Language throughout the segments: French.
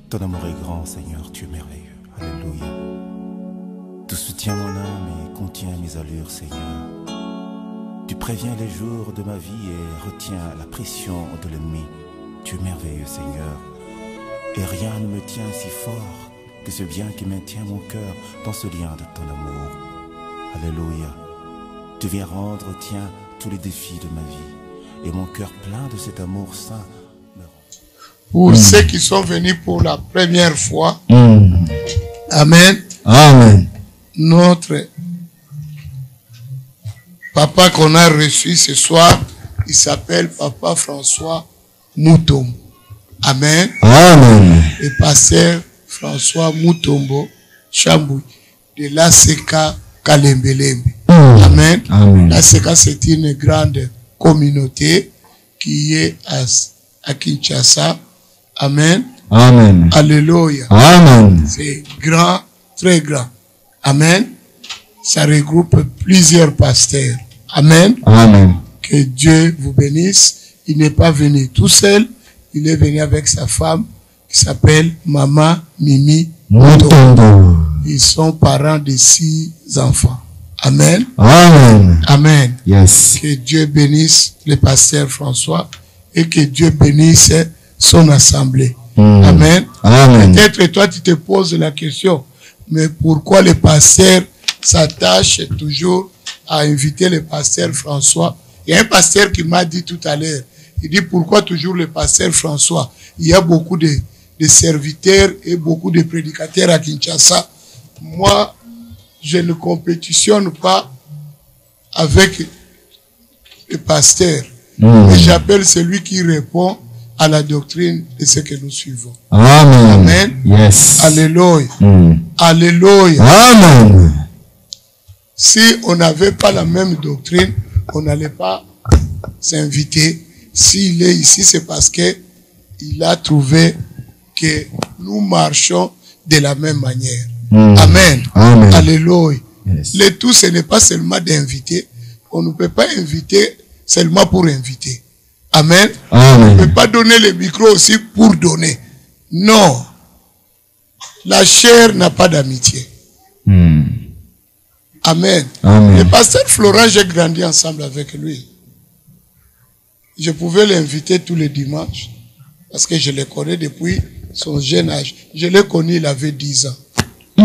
Ton amour est grand, Seigneur, tu es merveilleux. Alléluia. Tu soutiens mon âme et contiens mes allures, Seigneur. Tu préviens les jours de ma vie et retiens la pression de l'ennemi. Tu es merveilleux, Seigneur. Et rien ne me tient si fort que ce bien qui maintient mon cœur dans ce lien de ton amour. Alléluia. Tu viens rendre, tiens, tous les défis de ma vie. Et mon cœur plein de cet amour saint me rend. Pour ceux qui sont venus pour la première fois, Amen. Amen. Notre papa qu'on a reçu ce soir, il s'appelle Papa François Moutombo. Amen. Amen. Le pasteur François Moutombo Chambou de l'ACK Kalembelembe. Amen. Amen. L'ACK, c'est une grande communauté qui est à Kinshasa. Amen. Amen. Alléluia. Amen. C'est grand, très grand. Amen. Ça regroupe plusieurs pasteurs. Amen. Amen. Que Dieu vous bénisse. Il n'est pas venu tout seul. Il est venu avec sa femme qui s'appelle Maman Mimi Moutombo. Ils sont parents de 6 enfants. Amen. Amen. Amen. Yes. Que Dieu bénisse le pasteur François et que Dieu bénisse son assemblée. Amen. Amen. Peut-être toi tu te poses la question, mais pourquoi le pasteur s'attache toujours à inviter le pasteur François? Il y a un pasteur qui m'a dit tout à l'heure, il dit pourquoi toujours le pasteur François? Il y a beaucoup de serviteurs et beaucoup de prédicateurs à Kinshasa. Moi, je ne compétitionne pas avec le pasteur. Mais j'appelle celui qui répond à la doctrine de ce que nous suivons. Amen. Amen. Yes. Alléluia. Alléluia. Amen. Si on n'avait pas la même doctrine, on n'allait pas s'inviter. S'il est ici, c'est parce que il a trouvé que nous marchons de la même manière. Amen. Amen. Alléluia. Yes. Le tout, ce n'est pas seulement d'inviter. On ne peut pas inviter seulement pour inviter. Amen. Amen. On ne peut pas donner le micro aussi pour donner. Non. La chair n'a pas d'amitié. Amen. Amen. Le pasteur Florent, j'ai grandi ensemble avec lui. Je pouvais l'inviter tous les dimanches parce que je le connais depuis son jeune âge. Je l'ai connu, il avait 10 ans.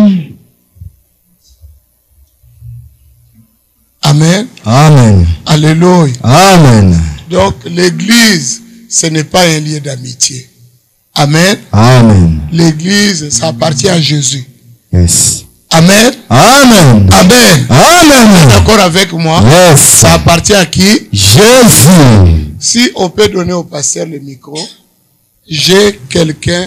Amen. Amen. Alléluia. Amen. Donc, l'église, ce n'est pas un lieu d'amitié. Amen. Amen. L'église, ça appartient à Jésus. Yes. Amen. Amen. Amen. Amen. D'accord avec moi? Yes. Ça appartient à qui? Jésus. Si on peut donner au pasteur le micro, j'ai quelqu'un.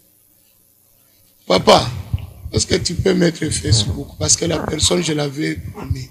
Papa, est-ce que tu peux mettre Facebook? Parce que la personne, je l'avais promis.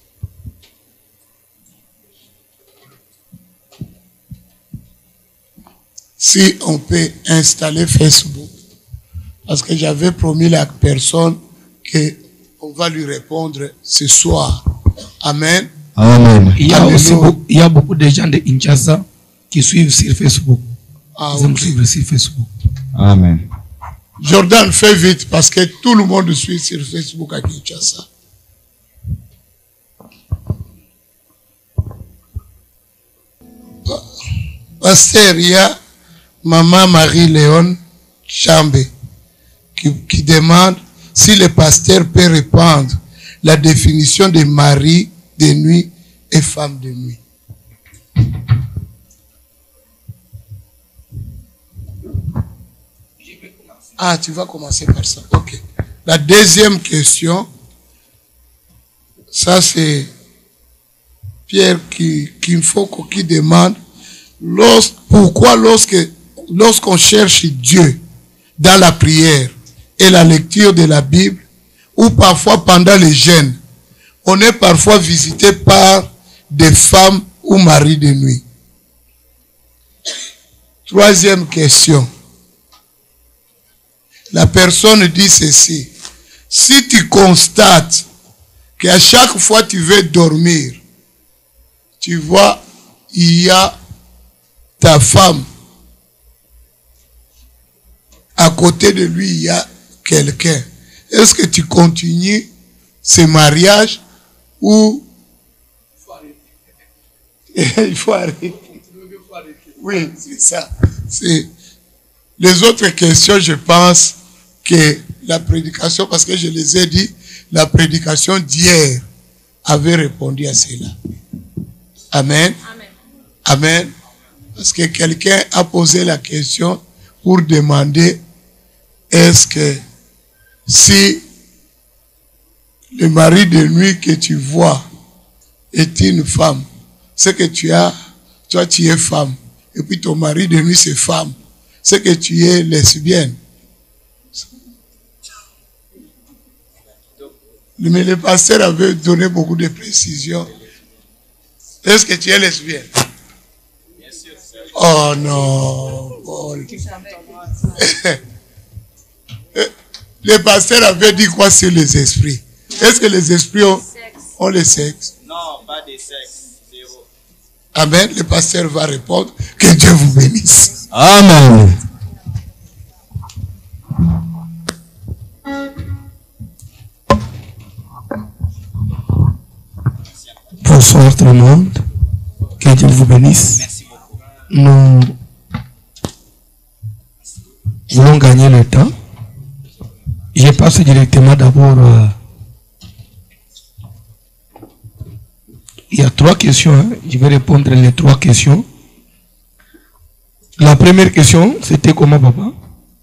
Si on peut installer Facebook. Parce que j'avais promis la personne qu'on va lui répondre ce soir. Amen. Amen. Il y a beaucoup de gens de Kinshasa qui suivent sur Facebook. Ils aiment suivre sur Facebook. Amen. Jordan, fais vite parce que tout le monde suit sur Facebook à Kinshasa. Pasteur, il y a Maman Marie-Léon Chambé qui demande si le pasteur peut répondre la définition de mari de nuit et femme de nuit. Ah, tu vas commencer par ça. Ok. La deuxième question, ça c'est Pierre Kimfoko qui demande pourquoi lorsqu'on cherche Dieu dans la prière et la lecture de la Bible, ou parfois pendant les jeûnes, on est parfois visité par des femmes ou maris de nuit. Troisième question. La personne dit ceci. Si tu constates qu'à chaque fois que tu veux dormir, tu vois, il y a ta femme à côté de lui, il y a quelqu'un. Est-ce que tu continues ce mariage ou il faut arrêter? Oui, c'est ça. Les autres questions, je pense que la prédication, parce que je les ai dit, la prédication d'hier avait répondu à cela. Amen. Amen. Amen. Parce que quelqu'un a posé la question pour demander est-ce que si le mari de nuit que tu vois est une femme, c'est que toi tu es femme, et puis ton mari de nuit c'est femme, c'est que tu es lesbienne. Mais le pasteur avait donné beaucoup de précisions. Est-ce que tu es lesbienne? Oh non, Paul. Le pasteur avait dit quoi sur les esprits? Est-ce que les esprits ont le sexe? Non, pas de sexe. Zéro. Amen. Le pasteur va répondre. Que Dieu vous bénisse. Amen. Bonsoir tout le monde. Que Dieu vous bénisse. Merci beaucoup. Nous voulons gagner le temps. Je passe directement d'abord. Il y a 3 questions. Hein. Je vais répondre les 3 questions. La première question, c'était comment, papa?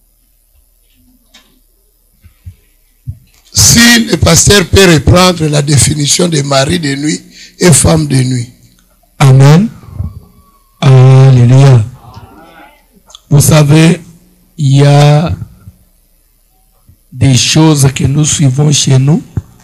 Si le pasteur peut reprendre la définition de mari de nuit et femme de nuit. Amen. Alléluia. Vous savez, il y a des choses que nous suivons chez nous,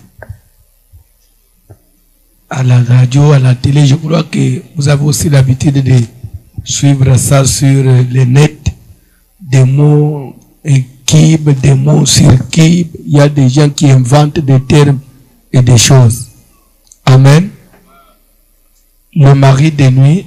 à la radio, à la télé. Je crois que vous avez aussi l'habitude de suivre ça sur le net, des mots équipe, des mots sur équipe. Il y a des gens qui inventent des termes et des choses. Amen. Le mari de nuit,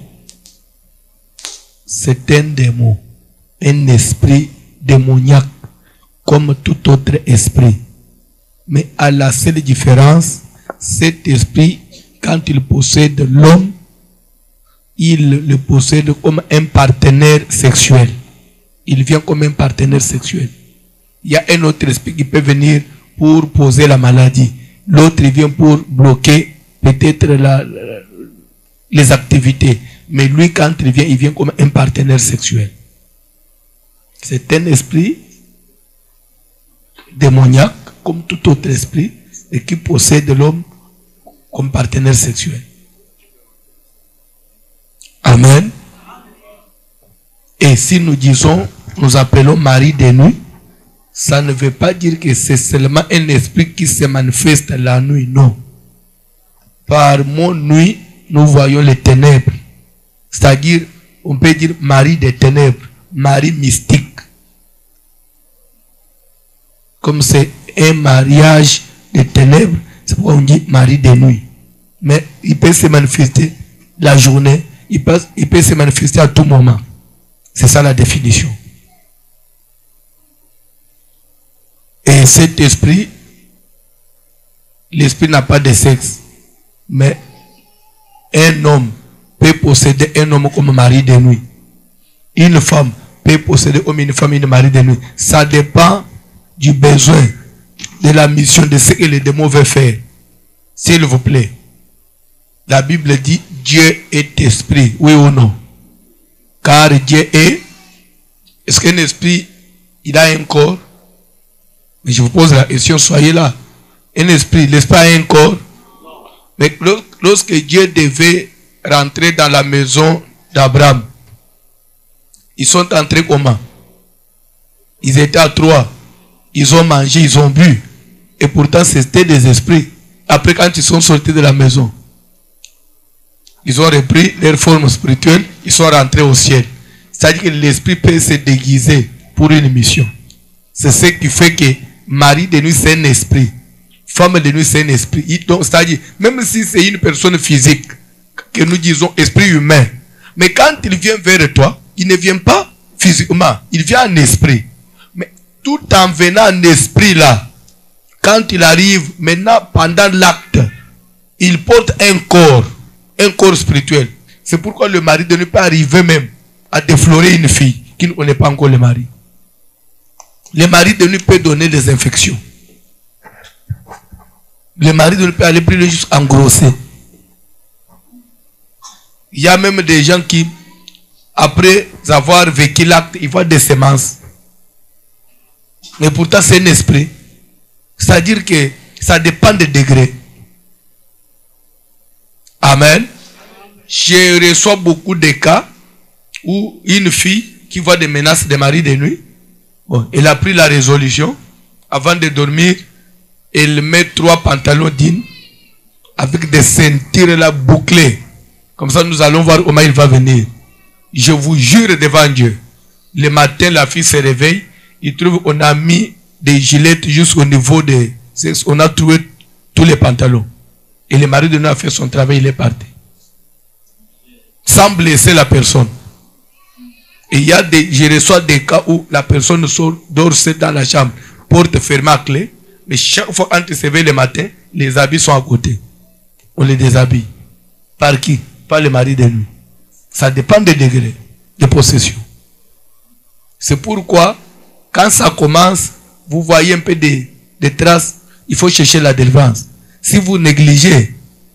c'est un démon, un esprit démoniaque, comme tout autre esprit. Mais à la seule différence, cet esprit, quand il possède l'homme, il le possède comme un partenaire sexuel. Il vient comme un partenaire sexuel. Il y a un autre esprit qui peut venir pour poser la maladie. L'autre vient pour bloquer peut-être les activités. Mais lui, quand il vient comme un partenaire sexuel. C'est un esprit démoniaque, comme tout autre esprit, et qui possède l'homme comme partenaire sexuel. Amen. Et si nous disons, nous appelons mari de nuit, ça ne veut pas dire que c'est seulement un esprit qui se manifeste la nuit, non. Par mot nuit, nous voyons les ténèbres. C'est-à-dire, on peut dire mari des ténèbres, mari mystique. Comme c'est un mariage des ténèbres, c'est pourquoi on dit mari de nuit. Mais il peut se manifester la journée, il peut se manifester à tout moment. C'est ça la définition. Et cet esprit, l'esprit n'a pas de sexe. Mais un homme peut posséder un homme comme mari de nuit. Une femme peut posséder comme une femme, une mari de nuit. Ça dépend du besoin, de la mission, de ce que les démons veulent faire. S'il vous plaît. La Bible dit Dieu est esprit, oui ou non? Car Dieu est-ce qu'un esprit, il a un corps? Mais je vous pose la question, soyez là. Un esprit, l'esprit a un corps? Mais lorsque Dieu devait rentrer dans la maison d'Abraham, ils sont entrés comment? Ils étaient à 3. Ils ont mangé, ils ont bu. Et pourtant, c'était des esprits. Après, quand ils sont sortis de la maison, ils ont repris leur forme spirituelle, ils sont rentrés au ciel. C'est-à-dire que l'esprit peut se déguiser pour une mission. C'est ce qui fait que mari de nuit, c'est un esprit. Femme de nuit, c'est un esprit. Donc, c'est-à-dire, même si c'est une personne physique, que nous disons esprit humain, mais quand il vient vers toi, il ne vient pas physiquement, il vient en esprit. Mais tout en venant en esprit là, quand il arrive, maintenant, pendant l'acte, il porte un corps spirituel. C'est pourquoi le mari ne peut pas arriver même à déflorer une fille qui ne connaît pas encore le mari. Le mari de nuit peut donner des infections. Le mari de nuit peut aller plus loin jusqu'à engrosser. Il y a même des gens qui, après avoir vécu l'acte, ils voient des semences. Mais pourtant, c'est un esprit. C'est-à-dire que ça dépend des degrés. Amen. Je reçois beaucoup de cas où une fille qui voit des menaces de mari de nuit, bon, elle a pris la résolution, avant de dormir, elle met 3 pantalons jeans avec des ceintures là bouclées. Comme ça, nous allons voir comment il va venir. Je vous jure devant Dieu, le matin, la fille se réveille, il trouve qu'on a mis des gilettes jusqu'au niveau des... On a trouvé tous les pantalons. Et le mari de nous a fait son travail, il est parti. Sans blesser la personne. Et il y a je reçois des cas où la personne dort seule dans la chambre, porte fermée à clé, mais chaque fois quand il se réveille le matin, les habits sont à côté. On les déshabille. Par qui? Par le mari de nuit. Ça dépend des degrés de possession. C'est pourquoi, quand ça commence, vous voyez un peu des traces, il faut chercher la délivrance. Si vous négligez,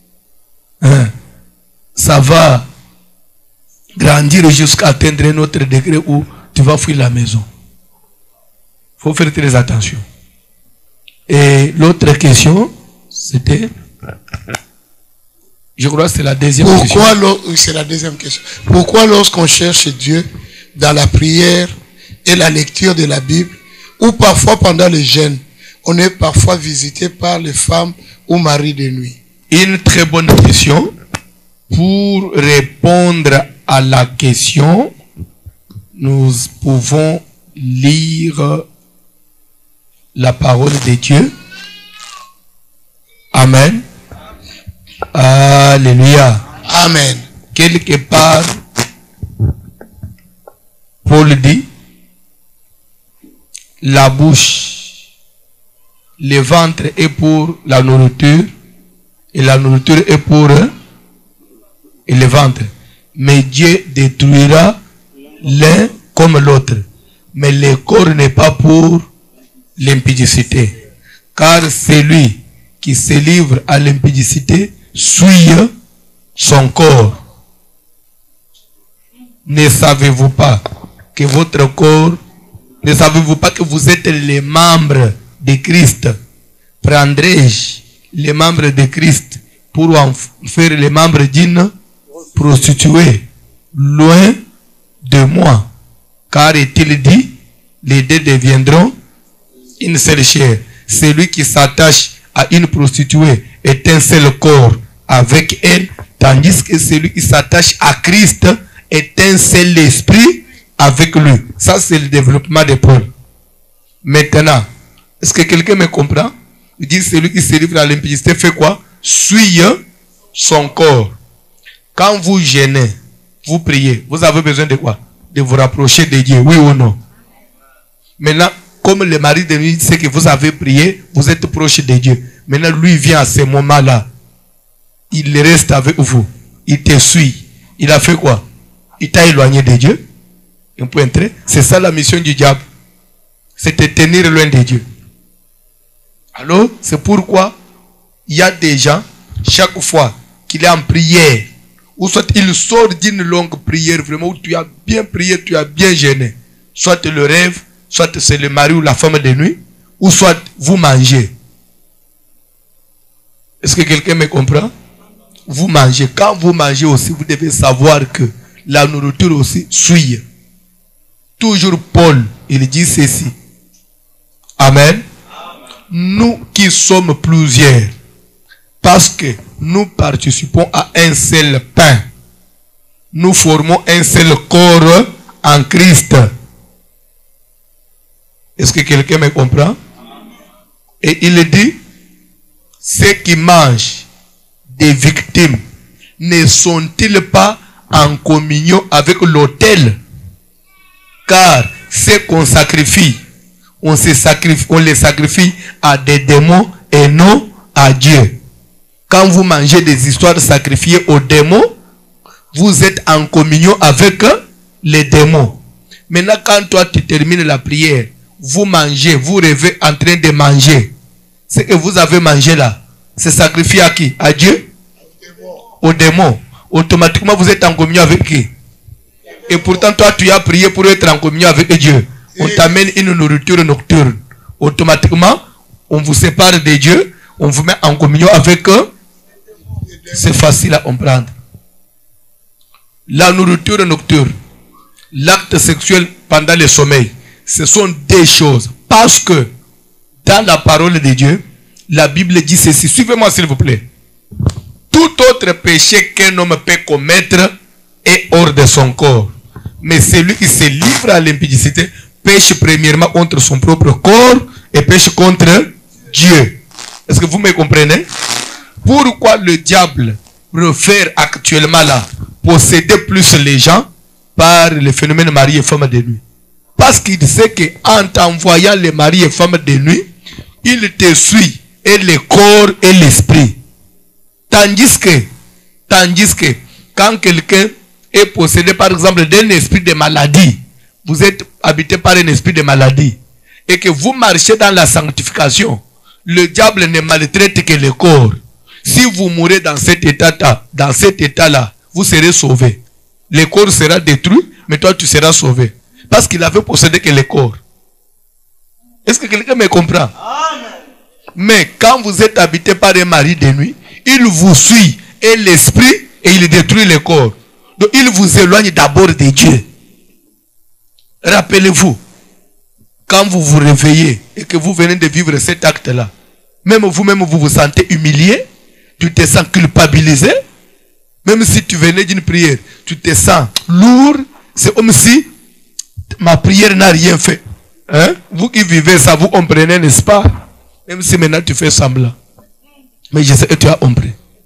ça va grandir jusqu'à atteindre un autre degré où tu vas fuir la maison. Il faut faire très attention. Et l'autre question, c'était... Je crois que c'est la deuxième question. C'est la deuxième question. Pourquoi lorsqu'on cherche Dieu dans la prière et la lecture de la Bible, ou parfois pendant le jeûne, on est parfois visité par les femmes ou maris de nuit? Une très bonne question. Pour répondre à la question, nous pouvons lire la parole de Dieu. Amen. Alléluia. Amen. Quelque part, Paul dit, la bouche, le ventre est pour la nourriture, et la nourriture est pour et le ventre. Mais Dieu détruira l'un comme l'autre. Mais le corps n'est pas pour l'impudicité. Car celui qui se livre à l'impudicité souille son corps. Ne savez-vous pas que votre corps, ne savez-vous pas que vous êtes les membres de Christ? Prendrai-je les membres de Christ pour en faire les membres d'une prostituée? Loin de moi. Car est-il dit, les deux deviendront une seule chair. Celui qui s'attache à une prostituée est un seul corps avec elle, tandis que celui qui s'attache à Christ est un seul esprit avec lui. Ça, c'est le développement de Paul. Maintenant, est-ce que quelqu'un me comprend? Il dit, celui qui se livre à l'impudicité fait quoi? Suit son corps. Quand vous jeûnez, vous priez, vous avez besoin de quoi? De vous rapprocher de Dieu, oui ou non? Maintenant, comme le mari de nuit sait que vous avez prié, vous êtes proche de Dieu. Maintenant, lui vient à ce moment-là. Il reste avec vous. Il te suit. Il a fait quoi? Il t'a éloigné de Dieu. Un point très. C'est ça la mission du diable. C'est te tenir loin de Dieu. Alors, c'est pourquoi il y a des gens, chaque fois qu'il est en prière, ou soit il sort d'une longue prière, vraiment, où tu as bien prié, tu as bien jeûné. Soit le rêve, soit c'est le mari ou la femme de nuit, ou soit vous mangez. Est-ce que quelqu'un me comprend? Vous mangez. Quand vous mangez aussi, vous devez savoir que la nourriture aussi suit. Toujours Paul, il dit ceci. Amen. Nous qui sommes plusieurs, parce que nous participons à un seul pain, nous formons un seul corps en Christ. Est-ce que quelqu'un me comprend? Et il dit, ceux qui mangent des victimes ne sont-ils pas en communion avec l'autel? Car ceux qu'on sacrifie on les sacrifie à des démons et non à Dieu. Quand vous mangez des histoires sacrifiées aux démons, vous êtes en communion avec les démons. Maintenant, quand toi tu termines la prière, vous mangez, vous rêvez en train de manger. Ce que vous avez mangé là, c'est sacrifié à qui? À Dieu? Aux démons. Automatiquement, vous êtes en communion avec qui? Et pourtant, toi, tu as prié pour être en communion avec Dieu. On t'amène une nourriture nocturne. Automatiquement, on vous sépare de Dieu, on vous met en communion avec eux. C'est facile à comprendre. La nourriture nocturne, l'acte sexuel pendant le sommeil, ce sont des choses. Parce que dans la parole de Dieu, la Bible dit ceci. Suivez-moi s'il vous plaît. Tout autre péché qu'un homme peut commettre est hors de son corps. Mais celui qui se livre à l'impudicité pêche premièrement contre son propre corps et pêche contre Dieu. Est-ce que vous me comprenez? Pourquoi le diable préfère actuellement là posséder plus les gens par le phénomène mari et femme de nuit? Parce qu'il sait qu'en t'envoyant les maris et femmes de nuit, il te suit et le corps et l'esprit. Tandis que quand quelqu'un est possédé par exemple d'un esprit de maladie, vous êtes habité par un esprit de maladie, et que vous marchez dans la sanctification, le diable ne maltraite que le corps. Si vous mourrez dans cet état-là, vous serez sauvé. Le corps sera détruit, mais toi tu seras sauvé. Parce qu'il avait possédé que le corps. Est-ce que quelqu'un me comprend? Amen. Mais quand vous êtes habité par un mari de nuit, il vous suit et l'esprit et il détruit le corps. Donc il vous éloigne d'abord de Dieu. Rappelez-vous, quand vous vous réveillez et que vous venez de vivre cet acte-là, même vous-même vous vous sentez humilié, tu te sens culpabilisé, même si tu venais d'une prière, tu te sens lourd, c'est comme si ma prière n'a rien fait. Hein? Vous qui vivez ça, vous comprenez, n'est-ce pas? Même si maintenant tu fais semblant. Mais je sais que tu as compris.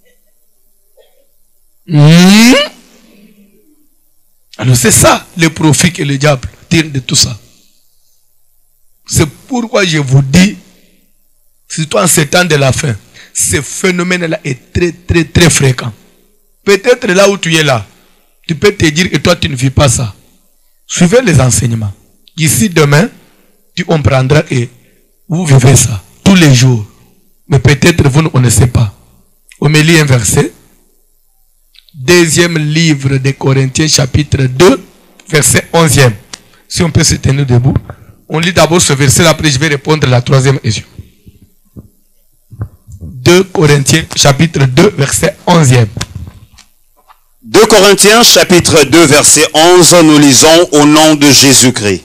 Alors c'est ça le profit que le diable tire de tout ça. C'est pourquoi je vous dis, surtout en ces temps de la fin, ce phénomène-là est très très très fréquent. Peut-être là où tu es là, tu peux te dire que toi tu ne vis pas ça. Suivez les enseignements. Ici demain, tu comprendras que vous vivez ça tous les jours. Mais peut-être vous ne connaissez pas. On me lit un verset. Deuxième livre de Corinthiens chapitre 2, verset 11e. Si on peut se tenir debout. On lit d'abord ce verset, après je vais répondre à la troisième question. 2 Corinthiens chapitre 2, verset 11e. 2 Corinthiens chapitre 2, verset 11, nous lisons au nom de Jésus-Christ.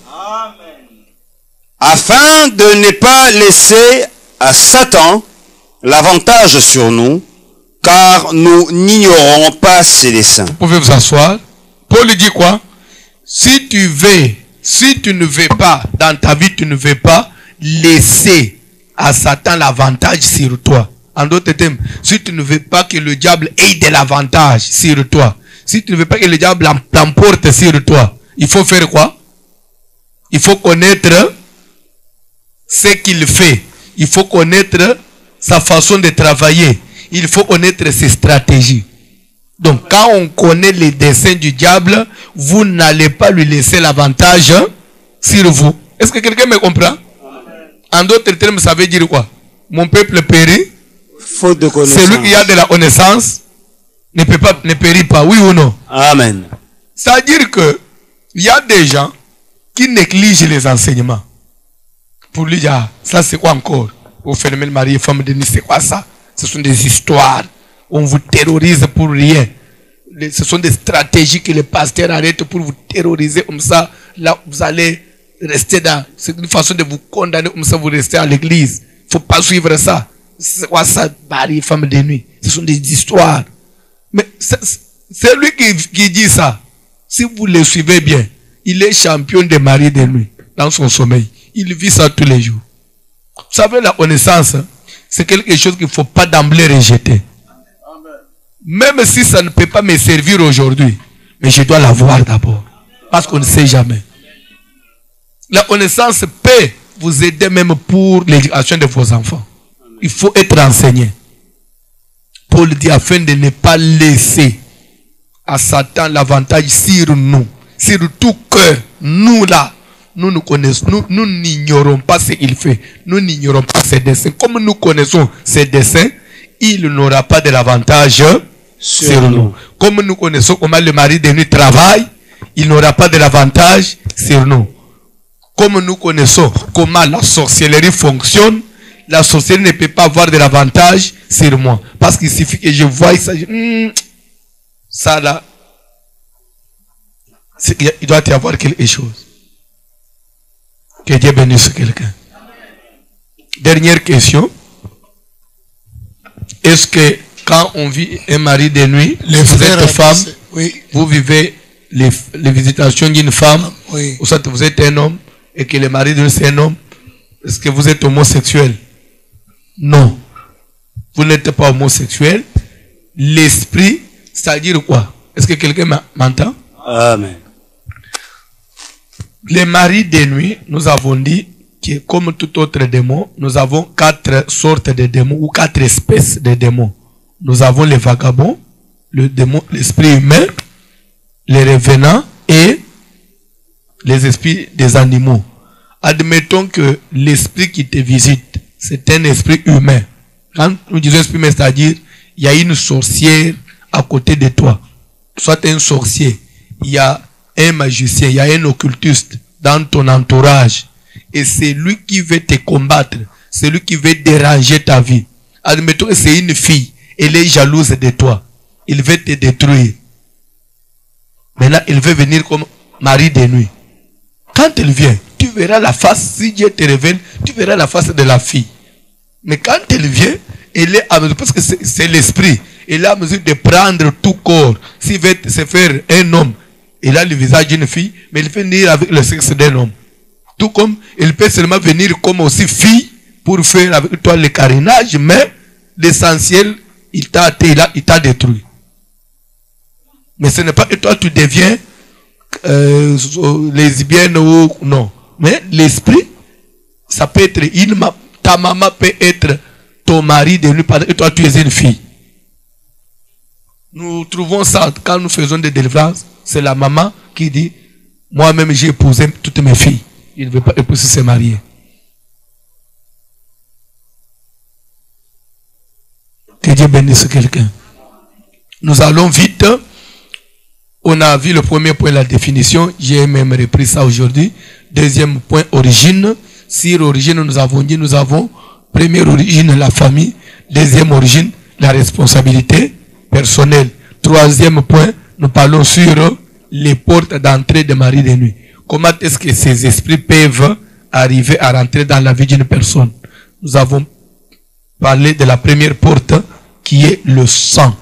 Afin de ne pas laisser à Satan l'avantage sur nous, car nous n'ignorons pas ses desseins. Vous pouvez vous asseoir. Paul dit quoi? Si tu ne veux pas, dans ta vie, tu ne veux pas laisser à Satan l'avantage sur toi. En d'autres termes, si tu ne veux pas que le diable ait de l'avantage sur toi, si tu ne veux pas que le diable l'emporte sur toi, il faut faire quoi? Il faut connaître ce qu'il fait. Il faut connaître sa façon de travailler. Il faut connaître ses stratégies. Donc, quand on connaît les desseins du diable, vous n'allez pas lui laisser l'avantage sur vous. Est-ce que quelqu'un me comprend? En d'autres termes, ça veut dire quoi? Mon peuple périt. Faute de connaissance. Celui qui a de la connaissance ne périt pas. Oui ou non? Amen. C'est-à-dire que il y a des gens qui négligent les enseignements. Pour lui dire, ça c'est quoi encore? Au phénomène mari et femme de nuit, c'est quoi ça? Ce sont des histoires. On vous terrorise pour rien. Ce sont des stratégies que les pasteurs arrêtent pour vous terroriser comme ça. Là, vous allez rester dans... C'est une façon de vous condamner comme ça, vous restez à l'église. Il ne faut pas suivre ça. C'est quoi ça, mari et femme de nuit? Ce sont des histoires. Mais c'est lui qui dit ça. Si vous le suivez bien, il est champion des maris de nuit dans son sommeil. Il vit ça tous les jours. Vous savez, la connaissance, c'est quelque chose qu'il ne faut pas d'emblée rejeter. Même si ça ne peut pas me servir aujourd'hui, mais je dois l'avoir d'abord. Parce qu'on ne sait jamais. La connaissance peut vous aider même pour l'éducation de vos enfants. Il faut être enseigné. Paul dit afin de ne pas laisser à Satan l'avantage sur nous, sur tout cœur. Nous là, nous nous connaissons, nous n'ignorons pas ce qu'il fait. Nous n'ignorons pas ses desseins. Comme nous connaissons ses desseins, il n'aura pas de l'avantage sur nous. Comme nous connaissons comment le mari de nuit travaille, il n'aura pas de l'avantage sur nous. Comme nous connaissons comment la sorcellerie fonctionne, la sorcellerie ne peut pas avoir de l'avantage sur moi. Parce qu'il suffit que je voie ça, ça là, il doit y avoir quelque chose. Que Dieu bénisse quelqu'un. Dernière question. Est-ce que quand on vit un mari de nuit, vous êtes femme, oui. vous vivez les visitations d'une femme, Oui. ou soit vous êtes un homme, et que le mari de nuit c'est un homme, est-ce que vous êtes homosexuel? Non. Vous n'êtes pas homosexuel. L'esprit, c'est-à-dire quoi? Est-ce que quelqu'un m'entend? Amen. Les maris de nuit, nous avons dit que comme tout autre démon, nous avons 4 sortes de démons ou 4 espèces de démons. Nous avons les vagabonds, le démon, l'esprit humain, les revenants et les esprits des animaux. Admettons que l'esprit qui te visite, c'est un esprit humain. Quand nous disons esprit humain, c'est-à-dire, il y a une sorcière à côté de toi. Soit un sorcier, il y a un magicien, il y a un occultiste dans ton entourage. Et c'est lui qui veut te combattre. C'est lui qui veut déranger ta vie. Admettons que c'est une fille. Elle est jalouse de toi. Il veut te détruire. Maintenant, il veut venir comme mari de nuit. Quand elle vient, tu verras la face. Si Dieu te révèle, tu verras la face de la fille. Mais quand elle vient, elle est à mesure, parce que c'est l'esprit. Elle est à mesure de prendre tout corps. S'il veut se faire un homme, il a le visage d'une fille, mais il peut venir avec le sexe d'un homme. Tout comme il peut seulement venir comme aussi fille pour faire avec toi le carénage, mais l'essentiel, il t'a détruit. Mais ce n'est pas que toi tu deviens lesbienne ou non. Mais l'esprit, ça peut être ta maman peut être ton mari de nuit pendant que toi tu es une fille. Nous trouvons ça quand nous faisons des délivrances. C'est la maman qui dit, moi-même j'ai épousé toutes mes filles. Il ne veut pas épouser se marier. Que Dieu bénisse quelqu'un. Nous allons vite. On a vu le premier point, la définition. J'ai même repris ça aujourd'hui. Deuxième point, origine. Sur origine, nous avons dit, nous avons première origine, la famille. Deuxième origine, la responsabilité personnelle. Troisième point, nous parlons sur les portes d'entrée des maris de nuit. Comment est-ce que ces esprits peuvent arriver à rentrer dans la vie d'une personne? Nous avons parlé de la première porte qui est le sang.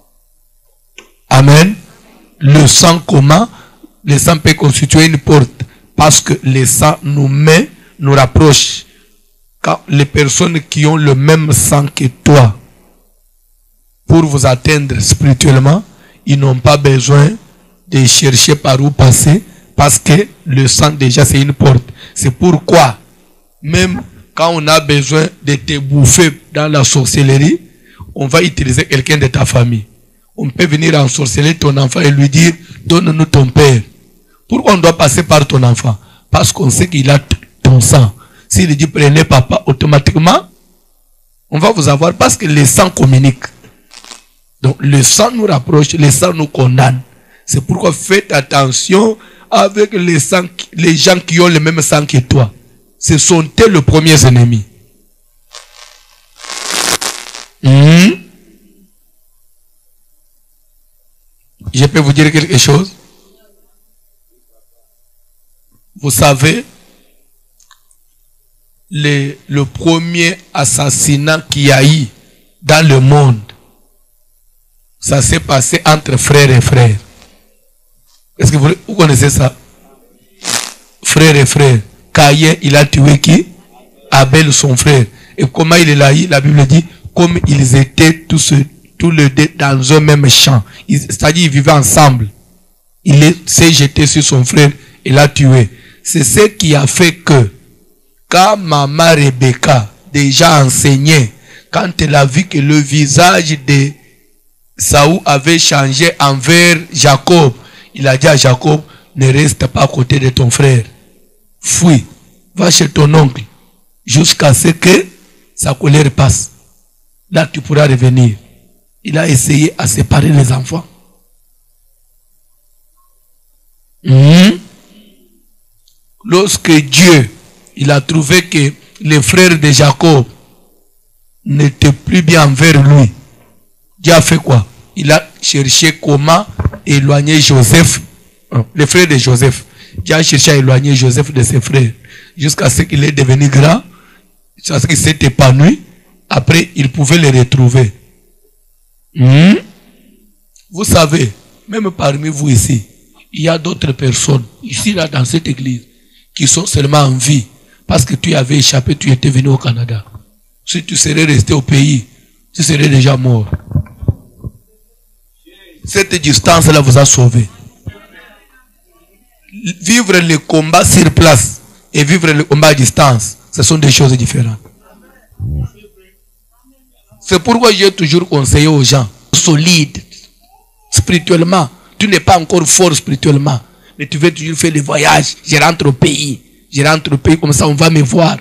Amen. Le sang, comment? Le sang peut constituer une porte parce que le sang nous met, nous rapproche. Quand les personnes qui ont le même sang que toi, pour vous atteindre spirituellement, ils n'ont pas besoin de chercher par où passer parce que le sang déjà c'est une porte. C'est pourquoi même quand on a besoin de te bouffer dans la sorcellerie, on va utiliser quelqu'un de ta famille. On peut venir ensorceler ton enfant et lui dire, donne-nous ton père. Pourquoi on doit passer par ton enfant? Parce qu'on sait qu'il a ton sang. S'il dit, prenez papa, automatiquement, on va vous avoir parce que le sang communique. Donc le sang nous rapproche, le sang nous condamne. C'est pourquoi faites attention avec les gens qui ont le même sang que toi. Ce sont eux les premiers ennemis. Je peux vous dire quelque chose? Vous savez, le premier assassinat qu'il y a eu dans le monde, ça s'est passé entre frères et frères. Est-ce que vous connaissez ça? Frères et frères. Caïn, il a tué qui? Abel, son frère. Et comment il l'a eu? La Bible dit, comme ils étaient tous les deux dans un même champ. C'est-à-dire, ils vivaient ensemble. Il s'est jeté sur son frère et l'a tué. C'est ce qui a fait que, Quand maman Rebecca déjà enseignait, quand elle a vu que le visage de Saül avait changé envers Jacob, il a dit à Jacob, ne reste pas à côté de ton frère. Fuis, va chez ton oncle, jusqu'à ce que sa colère passe. Là, tu pourras revenir. Il a essayé à séparer les enfants. Lorsque Dieu, il a trouvé que les frères de Jacob n'étaient plus bien envers lui, Dieu a fait quoi? Il a cherché comment éloigner Joseph, les frères de Joseph. Dieu a cherché à éloigner Joseph de ses frères, jusqu'à ce qu'il est devenu grand, jusqu'à ce qu'il s'est épanoui. Après, il pouvait les retrouver. Vous savez, même parmi vous ici, il y a d'autres personnes, ici, là, dans cette église, qui sont seulement en vie, parce que tu avais échappé, tu étais venu au Canada. Si tu serais resté au pays, tu serais déjà mort. Cette distance-là vous a sauvé. Vivre le combat sur place et vivre le combat à distance, ce sont des choses différentes. C'est pourquoi j'ai toujours conseillé aux gens, solides, spirituellement. Tu n'es pas encore fort spirituellement, mais tu veux toujours faire des voyages. Je rentre au pays, comme ça on va me voir.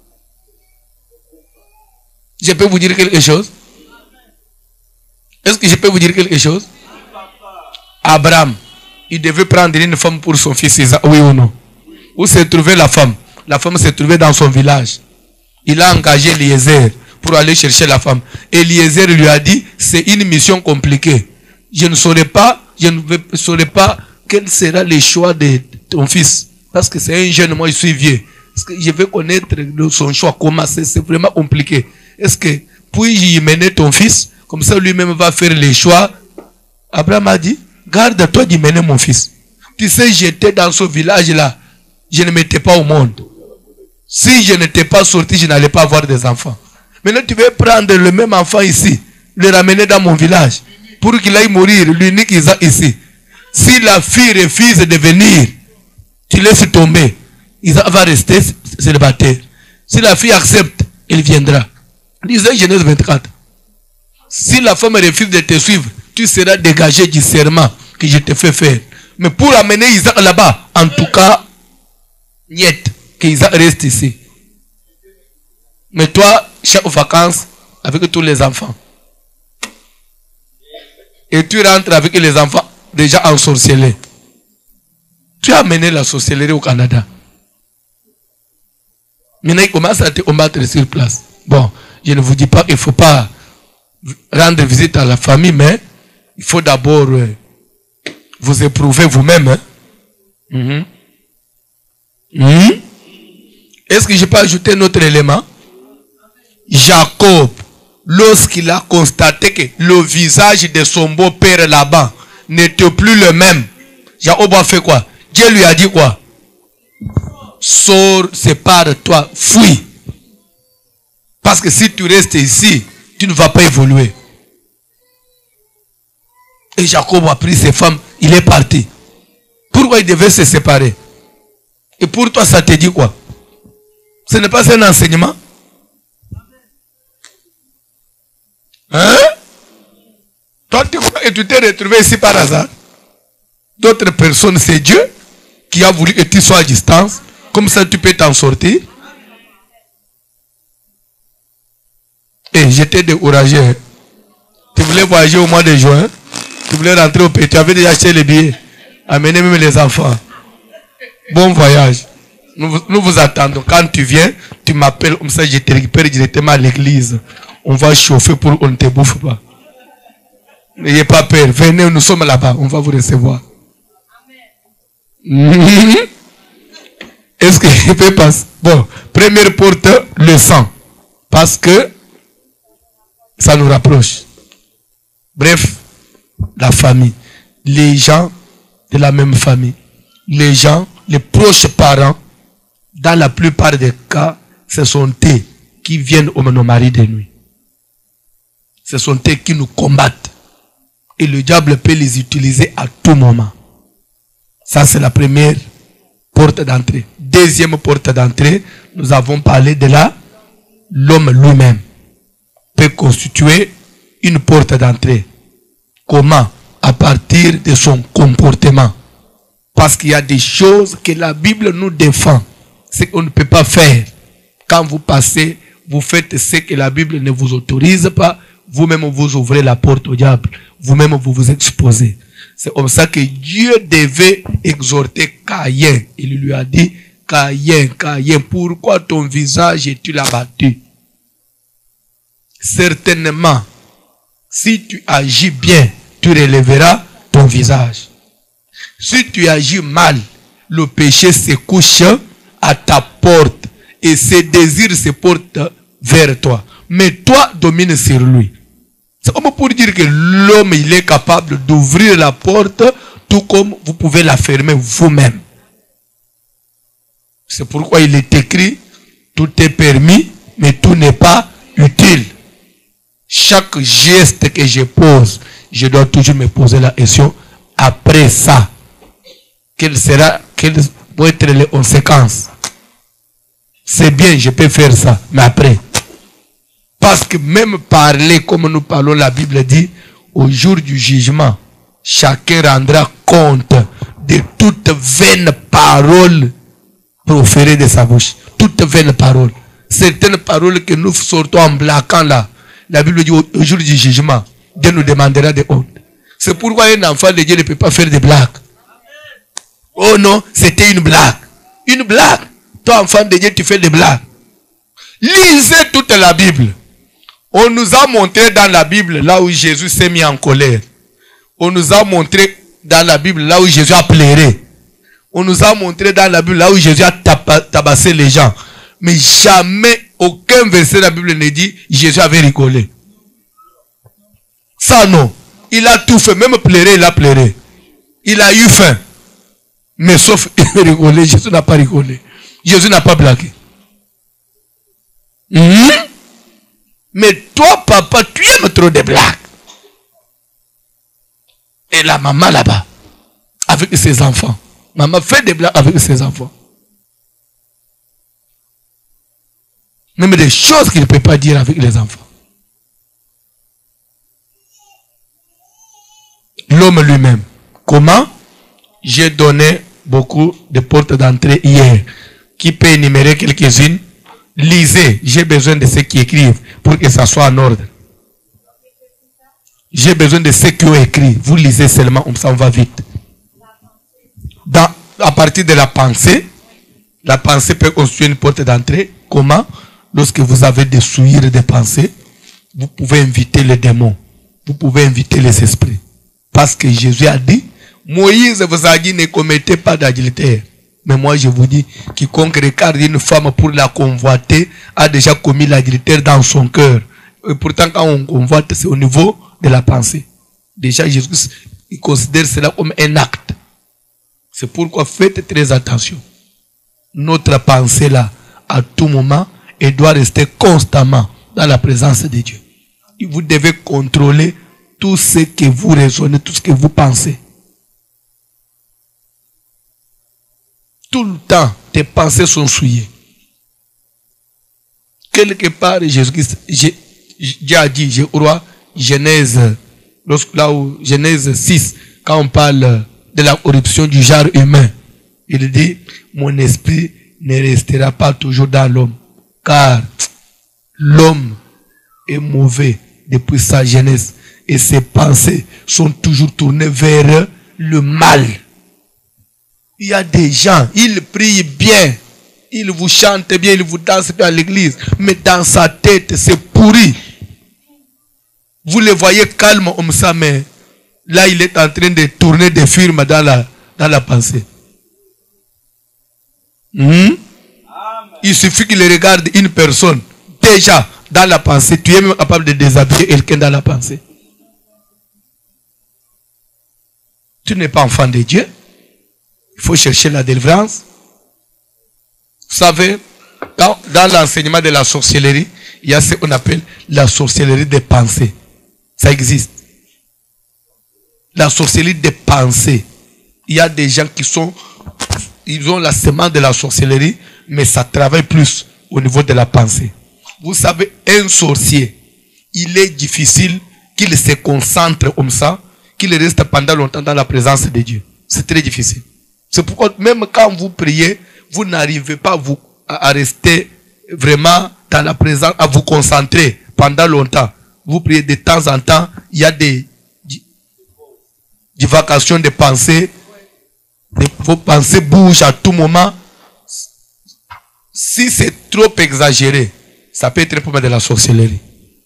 Je peux vous dire quelque chose? Est-ce que je peux vous dire quelque chose? Abraham, il devait prendre une femme pour son fils Isaac, oui ou non? Où s'est trouvée la femme? La femme s'est trouvée dans son village. Il a engagé Eliezer pour aller chercher la femme. Eliezer lui a dit, c'est une mission compliquée. Je ne saurais pas quel sera le choix de ton fils. Parce que c'est un jeune, moi je suis vieux. Est-ce que je vais connaître son choix, comment c'est vraiment compliqué. Est-ce que puis-je y mener ton fils? Comme ça lui-même va faire les choix. Abraham a dit, garde-toi d'y mener mon fils. Tu sais, j'étais dans ce village-là. Je ne m'étais pas au monde. Si je n'étais pas sorti, je n'allais pas avoir des enfants. Maintenant, tu veux prendre le même enfant ici, le ramener dans mon village, pour qu'il aille mourir, l'unique Isaac ici. Si la fille refuse de venir, tu laisses tomber. Isaac va rester célibataire. Si la fille accepte, il viendra. Lisez Genèse 24. Si la femme refuse de te suivre, tu seras dégagé du serment que je te fais faire. Mais pour amener Isaac là-bas, en tout cas, niet, que Isaac reste ici. Mais toi, chaque vacances, avec tous les enfants. Et tu rentres avec les enfants déjà ensorcelés. Tu as amené la sorcellerie au Canada. Maintenant, il commence à te combattre sur place. Bon, je ne vous dis pas qu'il ne faut pas rendre visite à la famille, mais il faut d'abord vous éprouver vous-même. Est-ce que je peux ajouter un autre élément? Jacob, lorsqu'il a constaté que le visage de son beau-père là-bas n'était plus le même, Jacob a fait quoi? Dieu lui a dit quoi? Sors, sépare-toi, fuis. Parce que si tu restes ici, tu ne vas pas évoluer. Et Jacob a pris ses femmes, il est parti. Pourquoi il devait se séparer? Et pour toi, ça te dit quoi? Ce n'est pas un enseignement? Hein? Toi, tu crois que tu t'es retrouvé ici par hasard? D'autres personnes, c'est Dieu qui a voulu que tu sois à distance. Comme ça, tu peux t'en sortir. Et j'étais découragé. Tu voulais voyager au mois de juin. Tu voulais rentrer au pays. Tu avais déjà acheté les billets. Amener même les enfants. Bon voyage. Nous vous attendons. Quand tu viens, tu m'appelles. Comme ça, je te récupère directement à l'église. On va chauffer pour qu'on ne te bouffe pas. N'ayez pas peur. Venez, nous sommes là-bas. On va vous recevoir. Est-ce que je peux passer? Bon, première porte, le sang. Parce que ça nous rapproche. Bref, la famille. Les gens de la même famille. Les gens, les proches parents, dans la plupart des cas, ce sont eux qui viennent au mari de nuit. Ce sont eux qui nous combattent. Et le diable peut les utiliser à tout moment. Ça, c'est la première porte d'entrée. Deuxième porte d'entrée, nous avons parlé de l'homme lui-même peut constituer une porte d'entrée. Comment? À partir de son comportement. Parce qu'il y a des choses que la Bible nous défend. Ce qu'on ne peut pas faire. Quand vous passez, vous faites ce que la Bible ne vous autorise pas. Vous-même, vous ouvrez la porte au diable. Vous-même, vous vous exposez. C'est comme ça que Dieu devait exhorter Caïn. Il lui a dit, Caïn, Caïn, pourquoi ton visage es-tu abattu? Certainement, si tu agis bien, tu relèveras ton visage. Si tu agis mal, le péché se couche à ta porte et ses désirs se portent vers toi. Mais toi, domine sur lui. C'est comme pour dire que l'homme, il est capable d'ouvrir la porte tout comme vous pouvez la fermer vous-même. C'est pourquoi il est écrit, tout est permis, mais tout n'est pas utile. Chaque geste que je pose, je dois toujours me poser la question, après ça, quelles vont être les conséquences? C'est bien, je peux faire ça, mais après. Parce que même parler comme nous parlons, la Bible dit, au jour du jugement, chacun rendra compte de toute vaine parole proférée de sa bouche. Toute vaine parole. Certaines paroles que nous sortons en blaquant là, la Bible dit au jour du jugement, Dieu nous demandera des hontes. C'est pourquoi un enfant de Dieu ne peut pas faire des blagues. Oh non, c'était une blague. Une blague. Toi, enfant de Dieu, tu fais des blagues. Lisez toute la Bible. On nous a montré dans la Bible là où Jésus s'est mis en colère. On nous a montré dans la Bible là où Jésus a pleuré. On nous a montré dans la Bible là où Jésus a tabassé les gens. Mais jamais, aucun verset de la Bible ne dit Jésus avait rigolé. Ça non. Il a tout fait. Même pleurer, il a pleuré. Il a eu faim. Mais sauf rigoler, Jésus n'a pas rigolé. Jésus n'a pas blagué. Mais toi, papa, tu aimes trop de blagues. Et la maman là-bas, avec ses enfants. Maman fait des blagues avec ses enfants. Même des choses qu'il ne peut pas dire avec les enfants. L'homme lui-même. Comment? J'ai donné beaucoup de portes d'entrée hier. Qui peut énumérer quelques-unes? Lisez. J'ai besoin de ceux qui écrivent pour que ça soit en ordre. J'ai besoin de ceux qui ont écrit. Vous lisez seulement, ça va vite. À partir de la pensée peut constituer une porte d'entrée. Comment? Lorsque vous avez des souillures de pensée, vous pouvez inviter les démons. Vous pouvez inviter les esprits. Parce que Jésus a dit, Moïse vous a dit, ne commettez pas d'adultère. Mais moi je vous dis, quiconque regarde une femme pour la convoiter a déjà commis l'adultère dans son cœur. Et pourtant quand on convoite, c'est au niveau de la pensée. Déjà Jésus il considère cela comme un acte. C'est pourquoi faites très attention. Notre pensée là, à tout moment, elle doit rester constamment dans la présence de Dieu. Et vous devez contrôler tout ce que vous raisonnez, tout ce que vous pensez. Tout le temps, tes pensées sont souillées. Quelque part, Jésus-Christ, Dieu a dit, je crois, Genèse 6, quand on parle de la corruption du genre humain, il dit, mon esprit ne restera pas toujours dans l'homme, car l'homme est mauvais depuis sa jeunesse et ses pensées sont toujours tournées vers le mal. Il y a des gens, ils prient bien, ils vous chantent bien, ils vous dansent bien à l'église, mais dans sa tête, c'est pourri. Vous le voyez calme comme ça, mais là, il est en train de tourner des films dans la pensée. Il suffit qu'il regarde une personne, déjà, dans la pensée, tu es même capable de déshabiller quelqu'un dans la pensée. Tu n'es pas enfant de Dieu. Il faut chercher la délivrance. Vous savez, dans l'enseignement de la sorcellerie, il y a ce qu'on appelle la sorcellerie des pensées. Ça existe. La sorcellerie des pensées. Il y a des gens qui sont ils ont la semence de la sorcellerie, mais ça travaille plus au niveau de la pensée. Vous savez, un sorcier, il est difficile qu'il se concentre comme ça, qu'il reste pendant longtemps dans la présence de Dieu. C'est très difficile. C'est pourquoi même quand vous priez, vous n'arrivez pas à rester vraiment dans la présence, à vous concentrer pendant longtemps. Vous priez de temps en temps, il y a des vacations de pensée. Vos pensées bougent à tout moment. Si c'est trop exagéré, ça peut être un problème de la sorcellerie.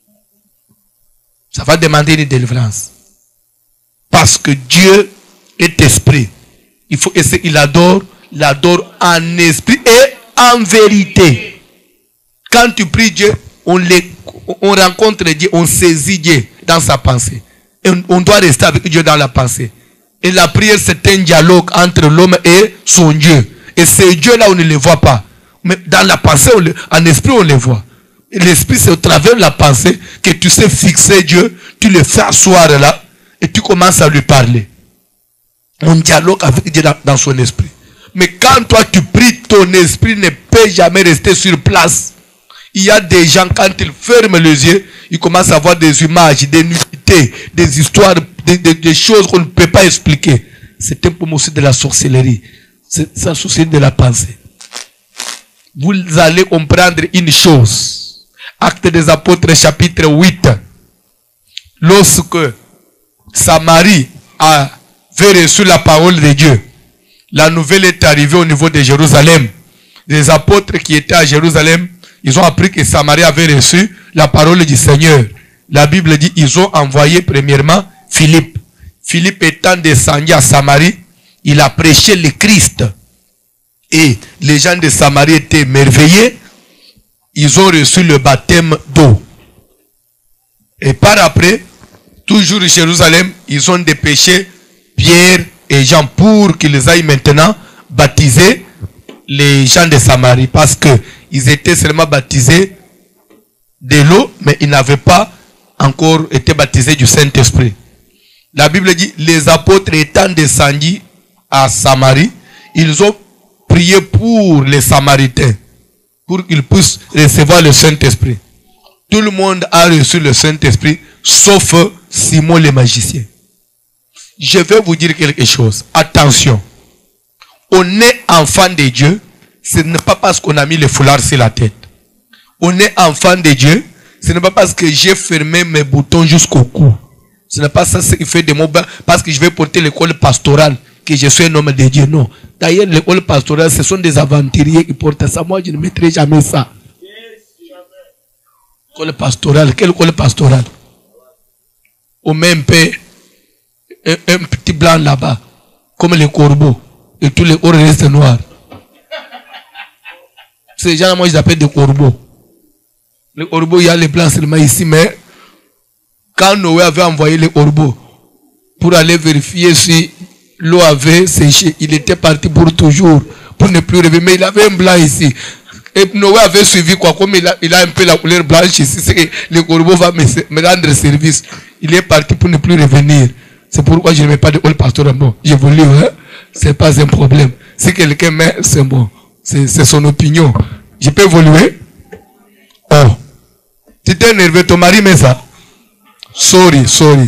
Ça va demander une délivrance. Parce que Dieu est esprit. Il faut essayer, il adore en esprit et en vérité. Quand tu pries Dieu, on rencontre Dieu, on saisit Dieu dans sa pensée. Et on doit rester avec Dieu dans la pensée. Et la prière, c'est un dialogue entre l'homme et son Dieu. Et ces dieux-là, on ne les voit pas. Mais dans la pensée, en esprit, on les voit. Et l'esprit, c'est au travers de la pensée que tu sais fixer Dieu, tu le fais asseoir là, et tu commences à lui parler. On dialogue avec Dieu dans son esprit. Mais quand toi tu pries, ton esprit ne peut jamais rester sur place. Il y a des gens, quand ils ferment les yeux, ils commencent à voir des images, des nudités, des histoires, des choses qu'on ne peut pas expliquer. C'est un peu aussi de la sorcellerie. C'est la sorcellerie de la pensée. Vous allez comprendre une chose. Actes des Apôtres, chapitre 8. Lorsque Samarie avait reçu la parole de Dieu, la nouvelle est arrivée au niveau de Jérusalem. Les apôtres qui étaient à Jérusalem, ils ont appris que Samarie avait reçu la parole du Seigneur. La Bible dit, ils ont envoyé premièrement Philippe. Philippe étant descendu à Samarie, il a prêché le Christ. Et les gens de Samarie étaient émerveillés. Ils ont reçu le baptême d'eau. Et par après, toujours à Jérusalem, ils ont dépêché Pierre et Jean pour qu'ils aillent maintenant baptiser les gens de Samarie. Parce qu'ils étaient seulement baptisés de l'eau, mais ils n'avaient pas encore été baptisés du Saint-Esprit. La Bible dit, les apôtres étant descendus à Samarie, ils ont prié pour les Samaritains, pour qu'ils puissent recevoir le Saint-Esprit. Tout le monde a reçu le Saint-Esprit, sauf Simon le magicien. Je vais vous dire quelque chose. Attention. On est enfant de Dieu, ce n'est pas parce qu'on a mis le foulard sur la tête. On est enfant de Dieu, ce n'est pas parce que j'ai fermé mes boutons jusqu'au cou. Ce n'est pas ça qui fait de moi, parce que je vais porter l'école pastorale, que je suis un homme de Dieu. Non. D'ailleurs, l'école pastorale, ce sont des aventuriers qui portent ça. Moi, je ne mettrai jamais ça. École pastorale. Quelle école pastorale? On met un petit blanc là-bas, comme les corbeaux, et tous les autres restent noirs. Ces gens-là, moi, je les appelle des corbeaux. Les corbeaux, il y a les blancs seulement ici, mais quand Noé avait envoyé les corbeaux pour aller vérifier si l'eau avait séché, il était parti pour toujours, pour ne plus revenir. Mais il avait un blanc ici. Et Noé avait suivi quoi? Comme il a un peu la couleur blanche ici, c'est que le corbeau va me rendre service. Il est parti pour ne plus revenir. C'est pourquoi je ne mets pas de hall pastoral. Bon, j'évolue, hein? C'est pas un problème. Si quelqu'un met, c'est bon. C'est son opinion. Je peux évoluer? Oh. Tu t'es énervé, ton mari met ça? Sorry,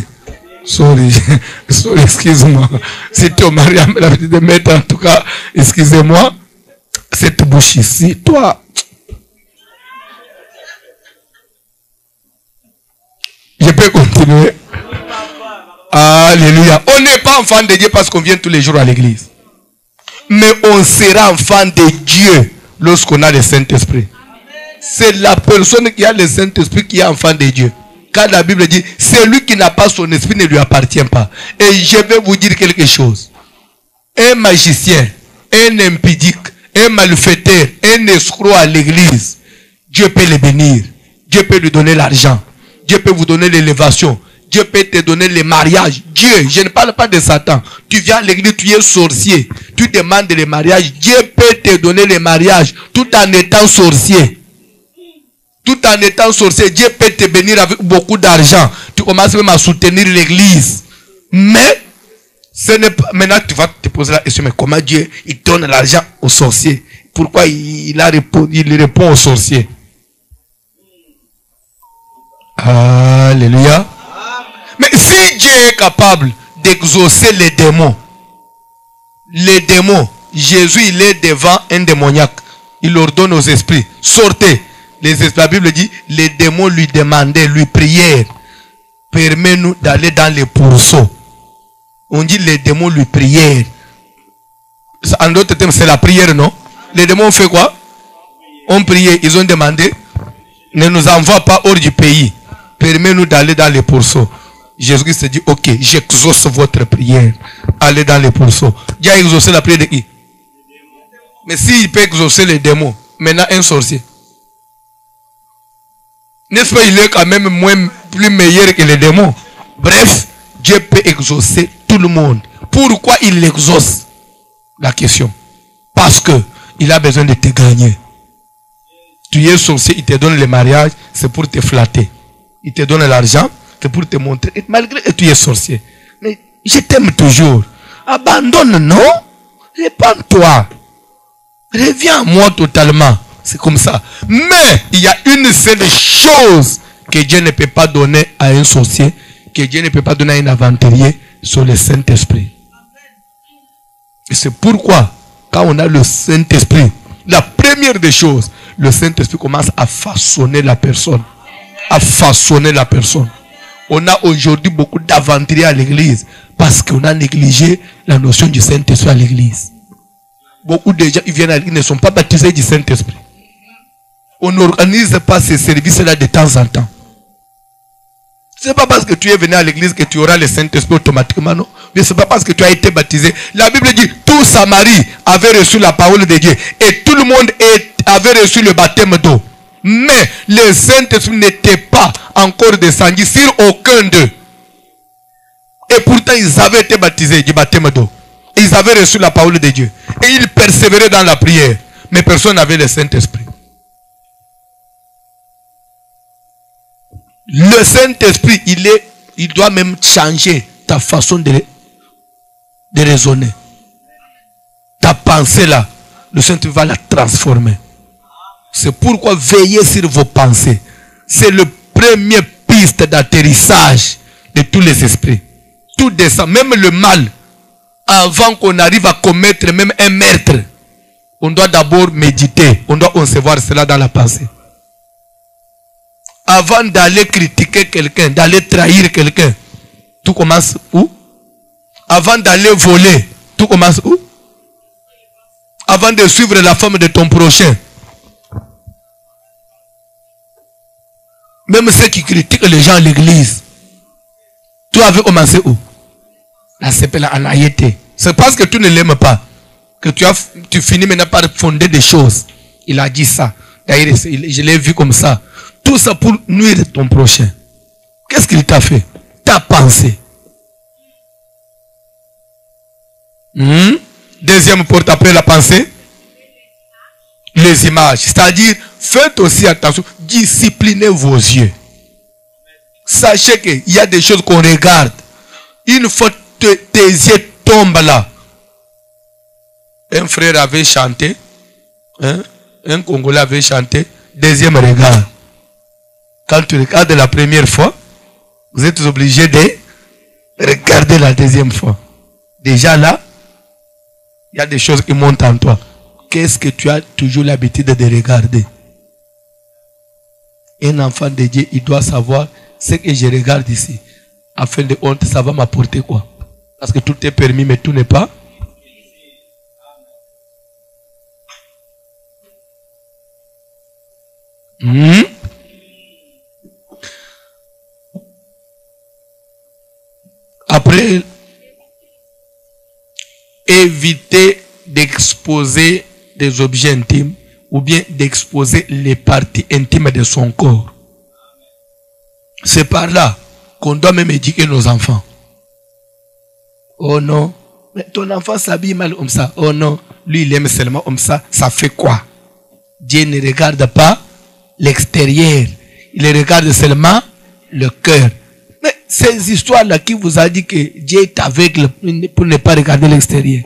excuse-moi. Si ton mari a l'habitude de mettre, en tout cas, excusez-moi, cette bouche ici, toi. Je peux continuer? Alléluia. On n'est pas enfant de Dieu parce qu'on vient tous les jours à l'église. Mais on sera enfant de Dieu lorsqu'on a le Saint-Esprit. C'est la personne qui a le Saint-Esprit qui est enfant de Dieu. Car la Bible dit, celui qui n'a pas son esprit ne lui appartient pas. Et je vais vous dire quelque chose. Un magicien, un impudique, un malfaiteur, un escroc à l'église, Dieu peut le bénir. Dieu peut lui donner l'argent. Dieu peut vous donner l'élévation. Dieu peut te donner le mariage. Dieu, je ne parle pas de Satan. Tu viens à l'église, tu es sorcier. Tu demandes le mariage. Dieu peut te donner le mariage tout en étant sorcier. Tout en étant sorcier, Dieu peut te bénir avec beaucoup d'argent. Tu commences même à soutenir l'église. Mais, Ce n'est pas, maintenant tu vas te poser la question, mais comment Dieu il donne l'argent aux sorciers? Pourquoi il répond aux sorciers? Alléluia. Mais si Dieu est capable d'exaucer les démons, Jésus il est devant un démoniaque, il ordonne aux esprits, sortez. Les esprits, la Bible dit, les démons lui demandaient, lui prièrent, permets-nous d'aller dans les pourceaux. On dit les démons lui prièrent. En d'autres termes, c'est la prière, non? Les démons ont fait quoi? On priait, ils ont demandé, ne nous envoie pas hors du pays, permets-nous d'aller dans les pourceaux. Jésus s'est dit, ok, j'exauce votre prière, allez dans les pourceaux. Dieu a exaucé la prière de qui? Mais s'il peut exaucer les démons, maintenant un sorcier, n'est-ce pas, il est quand même plus meilleur que les démons. Bref, Dieu peut exaucer tout le monde. Pourquoi il l'exauce? La question. Parce que il a besoin de te gagner. Tu es sorcier, il te donne le mariage, c'est pour te flatter. Il te donne l'argent, c'est pour te montrer. Et malgré que tu es sorcier, mais je t'aime toujours. Abandonne, non? Répands-toi. Reviens à moi totalement. C'est comme ça. Mais il y a une seule chose que Dieu ne peut pas donner à un sorcier, que Dieu ne peut pas donner à un aventurier, sur le Saint-Esprit. Et c'est pourquoi, quand on a le Saint-Esprit, la première des choses, le Saint-Esprit commence à façonner la personne. À façonner la personne. On a aujourd'hui beaucoup d'aventuriers à l'église parce qu'on a négligé la notion du Saint-Esprit à l'église. Beaucoup de gens qui viennent à l'église ne sont pas baptisés du Saint-Esprit. On n'organise pas ces services-là de temps en temps. Ce n'est pas parce que tu es venu à l'église que tu auras le Saint-Esprit automatiquement, non. Mais ce n'est pas parce que tu as été baptisé. La Bible dit, tout Samarie avait reçu la parole de Dieu. Et tout le monde avait reçu le baptême d'eau. Mais le Saint-Esprit n'était pas encore descendu sur aucun d'eux. Et pourtant, ils avaient été baptisés du baptême d'eau. Ils avaient reçu la parole de Dieu. Et ils persévéraient dans la prière. Mais personne n'avait le Saint-Esprit. Le Saint-Esprit, il doit même changer ta façon de raisonner. Ta pensée là, le Saint-Esprit va la transformer. C'est pourquoi veillez sur vos pensées. C'est le premier piste d'atterrissage de tous les esprits. Tout descend, même le mal. Avant qu'on arrive à commettre même un meurtre, on doit d'abord méditer. On doit concevoir cela dans la pensée. Avant d'aller critiquer quelqu'un, d'aller trahir quelqu'un, tout commence où? Avant d'aller voler, tout commence où? Avant de suivre la femme de ton prochain. Même ceux qui critiquent les gens à l'église, tu avais commencé où? Là, c'est la naïveté. C'est parce que tu ne l'aimes pas que tu finis maintenant par fonder des choses. Il a dit ça. D'ailleurs, je l'ai vu comme ça. Tout ça pour nuire ton prochain. Qu'est-ce qu'il t'a fait? Ta pensée. Deuxième porte après la pensée. Les images. C'est-à-dire, faites aussi attention. Disciplinez vos yeux. Sachez qu'il y a des choses qu'on regarde. Une fois tes yeux tombent là. Un frère avait chanté. Un Congolais avait chanté. Deuxième regard. Quand tu regardes la première fois, vous êtes obligé de regarder la deuxième fois. Déjà là, il y a des choses qui montent en toi. Qu'est-ce que tu as toujours l'habitude de regarder? Un enfant de Dieu, il doit savoir ce que je regarde ici. Afin de honte, ça va m'apporter quoi? Parce que tout est permis, mais tout n'est pas. Après, éviter d'exposer des objets intimes ou bien d'exposer les parties intimes de son corps. C'est par là qu'on doit même éduquer nos enfants. Oh non, mais ton enfant s'habille mal comme ça. Oh non, lui il aime seulement comme ça. Ça fait quoi? Dieu ne regarde pas l'extérieur. Il regarde seulement le cœur. Mais Ces histoires-là qui vous a dit que Dieu est aveugle pour ne pas regarder l'extérieur.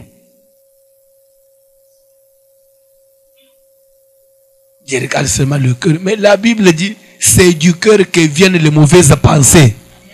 Dieu regarde seulement le cœur. Mais la Bible dit, c'est du cœur que viennent les mauvaises pensées.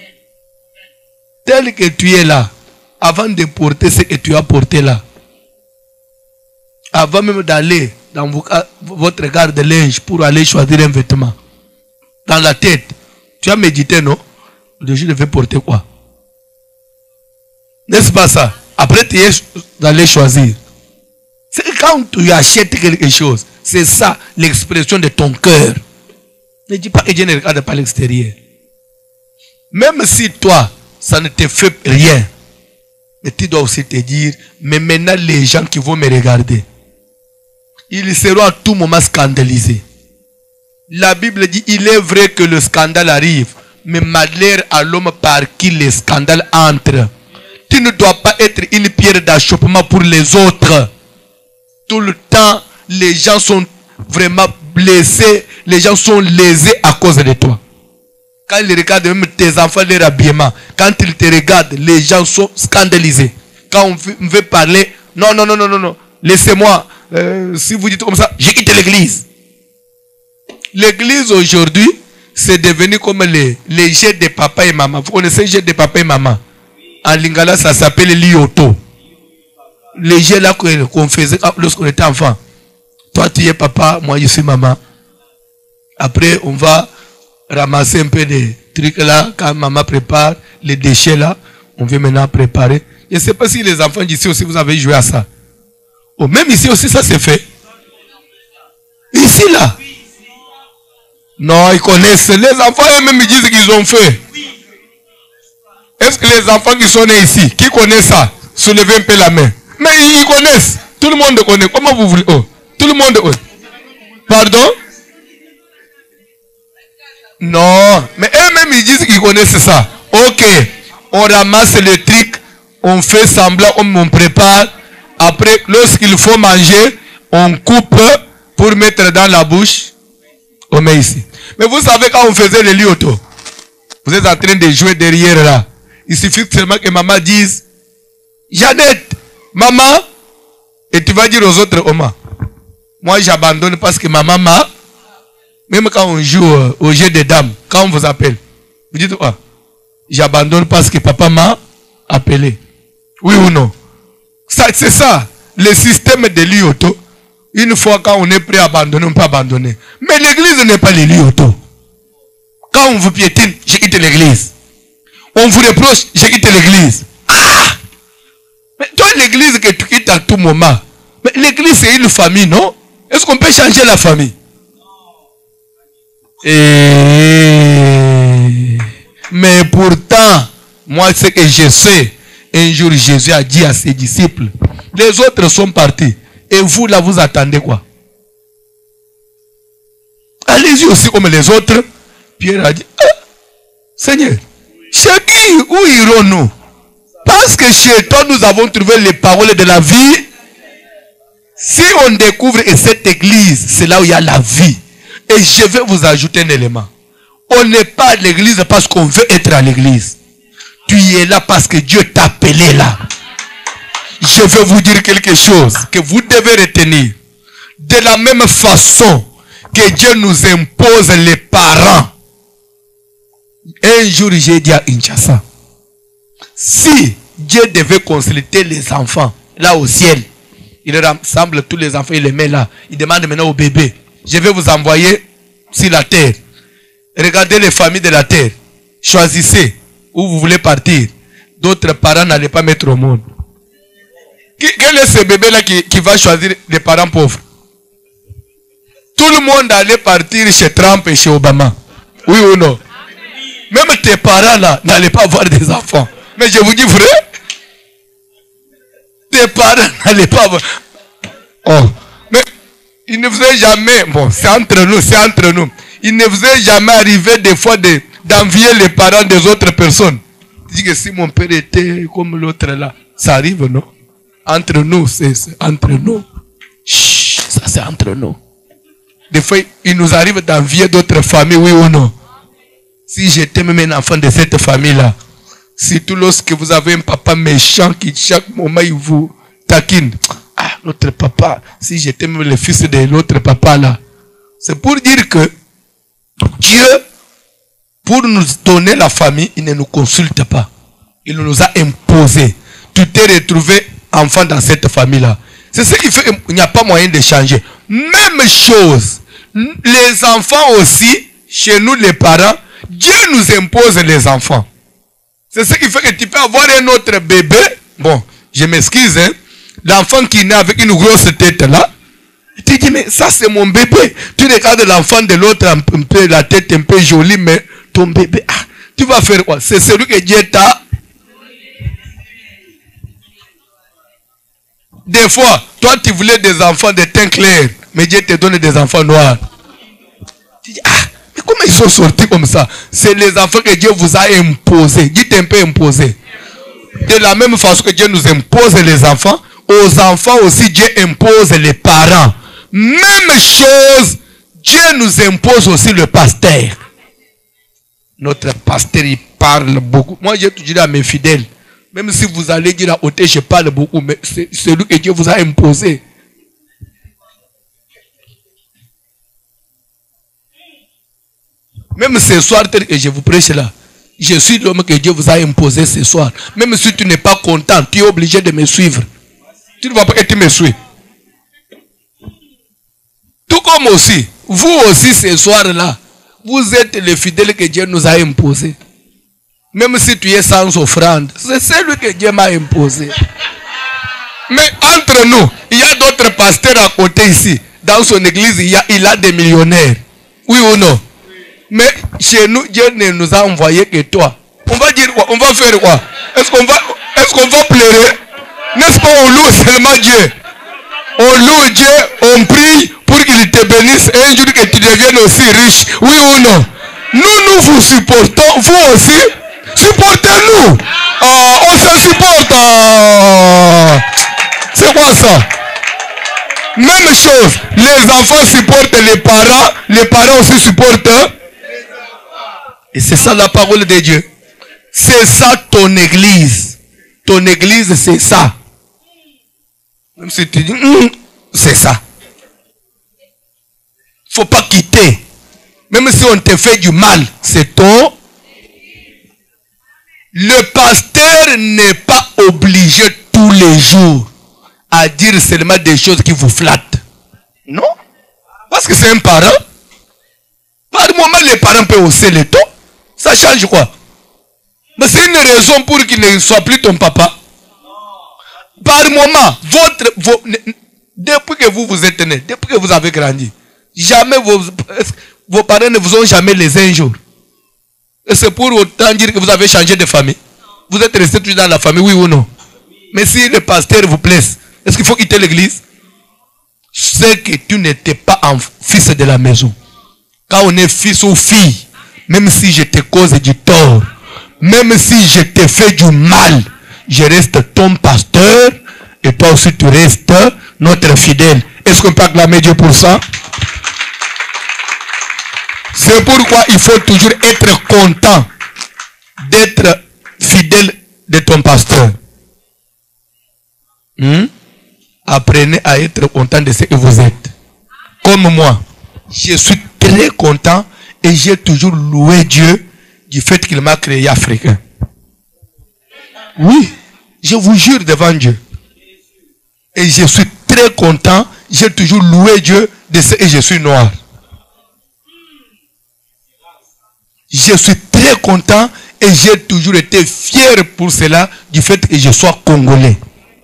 Tel que tu es là, avant de porter ce que tu as porté là, avant même d'aller dans votre garde-linge pour aller choisir un vêtement, dans la tête, tu as médité, non? Je devais porter quoi? N'est-ce pas ça? Après, tu es allé choisir. C'est quand tu achètes quelque chose, c'est ça l'expression de ton cœur. Ne dis pas que Dieu ne regarde pas l'extérieur. Même si toi, ça ne te fait rien, mais tu dois aussi te dire, mais maintenant les gens qui vont me regarder, ils seront à tout moment scandalisés. La Bible dit, il est vrai que le scandale arrive, mais malheur à l'homme par qui le scandale entre. Tu ne dois pas être une pierre d'achoppement pour les autres. Tout le temps, les gens sont vraiment blessés, les gens sont lésés à cause de toi. Quand ils regardent même tes enfants, leur habillement, quand ils te regardent, les gens sont scandalisés. Quand on veut parler, non, laissez-moi, si vous dites comme ça, j'ai quitté l'église. L'église aujourd'hui, c'est devenu comme les jets de papa et maman. Vous connaissez les jets de papa et maman? En lingala, ça s'appelle l'ioto. Les jets là qu'on faisait lorsqu'on était enfant. Toi, tu es papa, moi, je suis maman. Après, on va ramasser un peu de trucs là, quand maman prépare les déchets là, on vient maintenant préparer. Je ne sais pas si les enfants d'ici aussi, vous avez joué à ça. Oh, même ici aussi, ça s'est fait. Ici là. Non, ils connaissent. Les enfants eux-mêmes ils disent qu'ils ont fait. Est-ce que les enfants qui sont nés ici, qui connaissent ça, soulevez un peu la main. Mais ils connaissent. Tout le monde connaît. Comment vous voulez? Oh, tout le monde. Oh. Pardon? Non. Mais eux-mêmes ils disent qu'ils connaissent ça. Ok. On ramasse le truc. On fait semblant, on prépare. Après, lorsqu'il faut manger, on coupe pour mettre dans la bouche. On met ici. Mais vous savez quand on faisait les liotos, vous êtes en train de jouer derrière là. Il suffit seulement que maman dise, Jeannette, maman, et tu vas dire aux autres, Oma, moi j'abandonne parce que maman m'a, même quand on joue au jeu des dames, quand on vous appelle, vous dites quoi? J'abandonne parce que papa m'a appelé. Oui ou non? C'est ça, le système de l'ioto. Une fois quand on est prêt à abandonner, on peut abandonner. Mais l'église n'est pas les lioto. Quand on vous piétine, j'ai quitté l'église. On vous reproche, j'ai quitté l'église. Ah! Mais toi, l'église que tu quittes à tout moment. Mais l'église, c'est une famille, non? Est-ce qu'on peut changer la famille? Mais pourtant, moi, ce que je sais, un jour, Jésus a dit à ses disciples, les autres sont partis. Et vous, là, vous attendez quoi? Allez-y aussi comme les autres. Pierre a dit, Seigneur, chez qui, où irons-nous? Parce que chez toi, nous avons trouvé les paroles de la vie. Si on découvre que cette église, c'est là où il y a la vie. Et je vais vous ajouter un élément. On n'est pas à l'église parce qu'on veut être à l'église. Tu es là parce que Dieu t'a appelé là. Je vais vous dire quelque chose que vous devez retenir. De la même façon que Dieu nous impose les parents. Un jour, j'ai dit à Inchassa, si Dieu devait consulter les enfants, là au ciel, il rassemble tous les enfants, il les met là. Il demande maintenant au bébé, je vais vous envoyer sur la terre. Regardez les familles de la terre. Choisissez où vous voulez partir. D'autres parents n'allaient pas mettre au monde. Quel est ce bébé-là qui va choisir les parents pauvres? Tout le monde allait partir chez Trump et chez Obama. Oui ou non? Même tes parents là n'allaient pas avoir des enfants. Mais je vous dis vrai, tes parents n'allaient pas avoir. Oh, mais il ne faisait jamais, bon, c'est entre nous. Il ne faisait jamais arriver des fois d'envier les parents des autres personnes. Tu dis que si mon père était comme l'autre là, ça arrive, non? Entre nous, c'est entre nous. Chut, ça c'est entre nous. Des fois, il nous arrive d'envier d'autres familles, oui ou non? Si j'étais même un enfant de cette famille-là, Surtout lorsque vous avez un papa méchant qui chaque moment il vous taquine. Ah, l'autre papa, si j'étais même le fils de l'autre papa là. C'est pour dire que Dieu, pour nous donner la famille, il ne nous consulte pas. Il nous a imposé. Tu t'es retrouvé enfant dans cette famille-là. C'est ce qui fait qu'il n'y a pas moyen de changer. Même chose. Les enfants aussi, chez nous les parents, Dieu nous impose les enfants. C'est ce qui fait que tu peux avoir un autre bébé. Bon, je m'excuse, hein. L'enfant qui naît avec une grosse tête là. Tu dis, mais ça c'est mon bébé. Tu regardes l'enfant de l'autre, un peu, la tête un peu jolie, mais ton bébé, ah, tu vas faire quoi? C'est celui que Dieu t'a. Des fois, toi tu voulais des enfants de teint clair, mais Dieu te donne des enfants noirs. Tu dis, ah, mais comment ils sont sortis comme ça? C'est les enfants que Dieu vous a imposés. Dites un peu imposés. De la même façon que Dieu nous impose les enfants, aux enfants aussi Dieu impose les parents. Même chose, Dieu nous impose aussi le pasteur. Notre pasteur, il parle beaucoup. Moi, j'ai toujours dit à mes fidèles, même si vous allez dire à côté, je parle beaucoup, mais c'est celui que Dieu vous a imposé. Même ce soir, tel que je vous prêche là, je suis l'homme que Dieu vous a imposé ce soir. Même si tu n'es pas content, tu es obligé de me suivre. Tu ne vois pas que tu me suis. Tout comme aussi, vous aussi ce soir-là, vous êtes les fidèles que Dieu nous a imposés. Même si tu es sans offrande, c'est celui que Dieu m'a imposé. Mais entre nous, il y a d'autres pasteurs à côté ici. Dans son église, il a des millionnaires. Oui ou non? Mais chez nous, Dieu ne nous a envoyé que toi. On va dire quoi? On va faire quoi? Est-ce qu'on va pleurer? N'est-ce pas, on loue seulement Dieu? On loue Dieu, on prie pour qu'il te bénisse et un jour que tu deviennes aussi riche. Oui ou non? Nous vous supportons, vous aussi. Supportez-nous. On se supporte. C'est quoi ça? Même chose. Les enfants supportent les parents aussi supportent. Et c'est ça la parole de Dieu. C'est ça ton église. Ton église, c'est ça. Même si tu dis, c'est ça. Il ne faut pas quitter. Même si on te fait du mal, c'est ton. Le pasteur n'est pas obligé tous les jours à dire seulement des choses qui vous flattent. Non. Parce que c'est un parent. Par moment, les parents peuvent hausser le ton. Ça change quoi? Mais c'est une raison pour qu'il ne soit plus ton papa. Par moment, depuis que vous êtes né, depuis que vous avez grandi, jamais vos parents ne vous ont jamais laissé un jour. Et c'est pour autant dire que vous avez changé de famille. Vous êtes resté toujours dans la famille, oui ou non? Mais si le pasteur vous plaît, est-ce qu'il faut quitter l'église? C'est que tu n'étais pas un fils de la maison. Quand on est fils ou fille, même si je te cause du tort, même si je te fais du mal, je reste ton pasteur et toi aussi tu restes notre fidèle. Est-ce qu'on peut acclamer Dieu pour ça? C'est pourquoi il faut toujours être content d'être fidèle de ton pasteur. Apprenez à être content de ce que vous êtes. Comme moi, je suis très content et j'ai toujours loué Dieu du fait qu'il m'a créé africain. Oui, je vous jure devant Dieu. Et je suis très content, j'ai toujours loué Dieu de ce que je suis noir. Je suis très content et j'ai toujours été fier pour cela du fait que je sois congolais.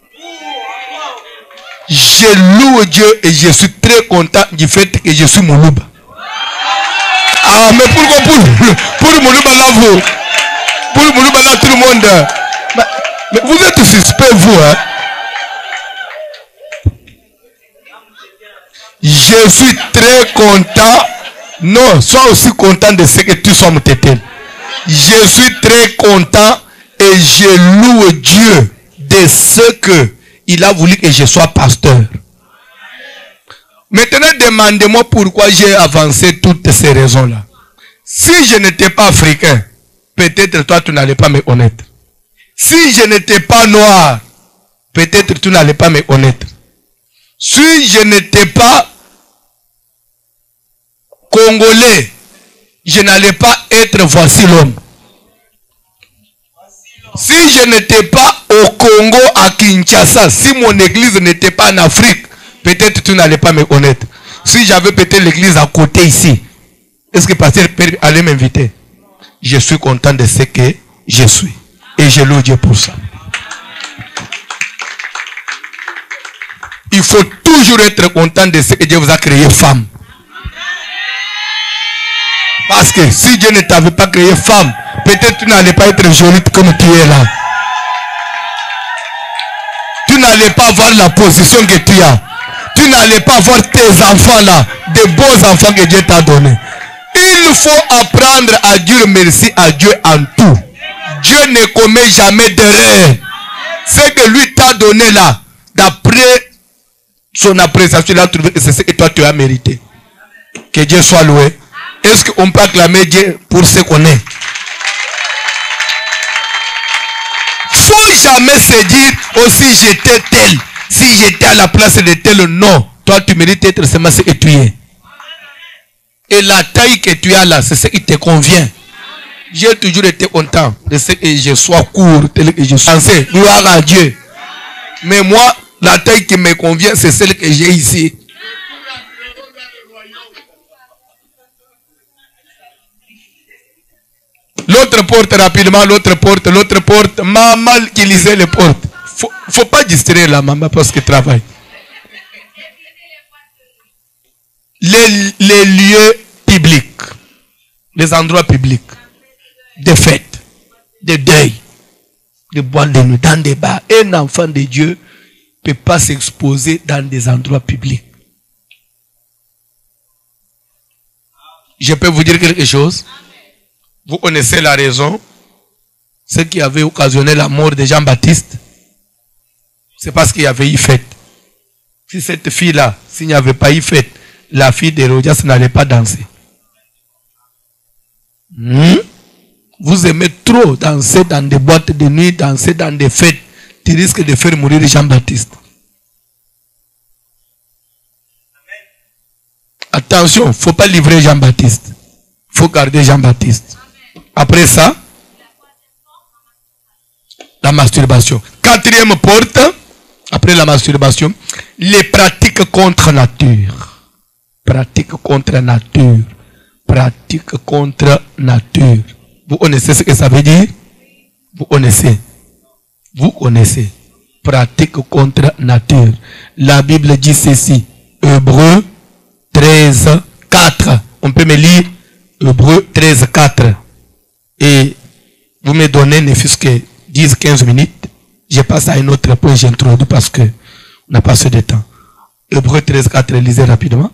Je loue Dieu et je suis très content du fait que je suis Moulouba. Ah, mais pourquoi pour Moulouba là, vous? Pour Moulouba là, tout le monde. Mais vous êtes suspect, vous, hein? Je suis très content. Non, sois aussi content de ce que tu sois mon tété. Je suis très content et je loue Dieu de ce que il a voulu que je sois pasteur. Maintenant, demandez-moi pourquoi j'ai avancé toutes ces raisons-là. Si je n'étais pas africain, peut-être toi tu n'allais pas me connaître. Si je n'étais pas noir, peut-être tu n'allais pas me connaître. Si je n'étais pas congolais, je n'allais pas être voici l'homme. Si je n'étais pas au Congo, à Kinshasa, si mon église n'était pas en Afrique, peut-être tu n'allais pas me connaître. Si j'avais peut-être l'église à côté ici, est-ce que le pasteur allait m'inviter? Je suis content de ce que je suis. Et je loue Dieu pour ça. Il faut toujours être content de ce que Dieu vous a créé femme. Parce que si Dieu ne t'avait pas créé femme, peut-être tu n'allais pas être jolie comme tu es là. Tu n'allais pas avoir la position que tu as. Tu n'allais pas voir tes enfants là, des beaux enfants que Dieu t'a donnés. Il faut apprendre à dire merci à Dieu en tout. Dieu ne commet jamais d'erreur. Ce que lui t'a donné là, d'après son appréciation, il a trouvé que c'est ce que toi tu as mérité. Que Dieu soit loué. Est-ce qu'on peut acclamer Dieu pour ce qu'on est? Faut jamais se dire, oh si j'étais tel, si j'étais à la place de tel, non. Toi tu mérites d'être seulement ce que tu es. Et la taille que tu as là, c'est ce qui te convient. J'ai toujours été content de ce que je sois court, tel que je suis. Gloire à Dieu. Mais moi, la taille qui me convient, c'est celle que j'ai ici. L'autre porte rapidement, l'autre porte. Maman qui lisait les portes. Faut pas distraire la maman parce qu'elle travaille. Les lieux publics, les endroits publics, des fêtes, des deuils, des boîtes de nuit, dans des bars. Un enfant de Dieu ne peut pas s'exposer dans des endroits publics. Je peux vous dire quelque chose? Vous connaissez la raison. Ce qui avait occasionné la mort de Jean-Baptiste, c'est parce qu'il y avait eu fête. Si cette fille-là, s'il n'y avait pas eu fête, la fille d'Hérodias n'allait pas danser. Vous aimez trop danser dans des boîtes de nuit, danser dans des fêtes. Tu risques de faire mourir Jean-Baptiste. Attention, il ne faut pas livrer Jean-Baptiste. Il faut garder Jean-Baptiste. Après ça, la masturbation. Quatrième porte, après la masturbation, les pratiques contre nature. Pratique contre nature. Pratique contre nature. Vous connaissez ce que ça veut dire? Vous connaissez. Vous connaissez. Pratique contre nature. La Bible dit ceci. Hébreux 13, 4. On peut me lire Hébreux 13, 4. Et vous me donnez ne fût-ce que 10, 15 minutes. Je passe à un autre point, j'introduis parce que on n'a pas assez de temps. Hébreux 13, 4, lisez rapidement.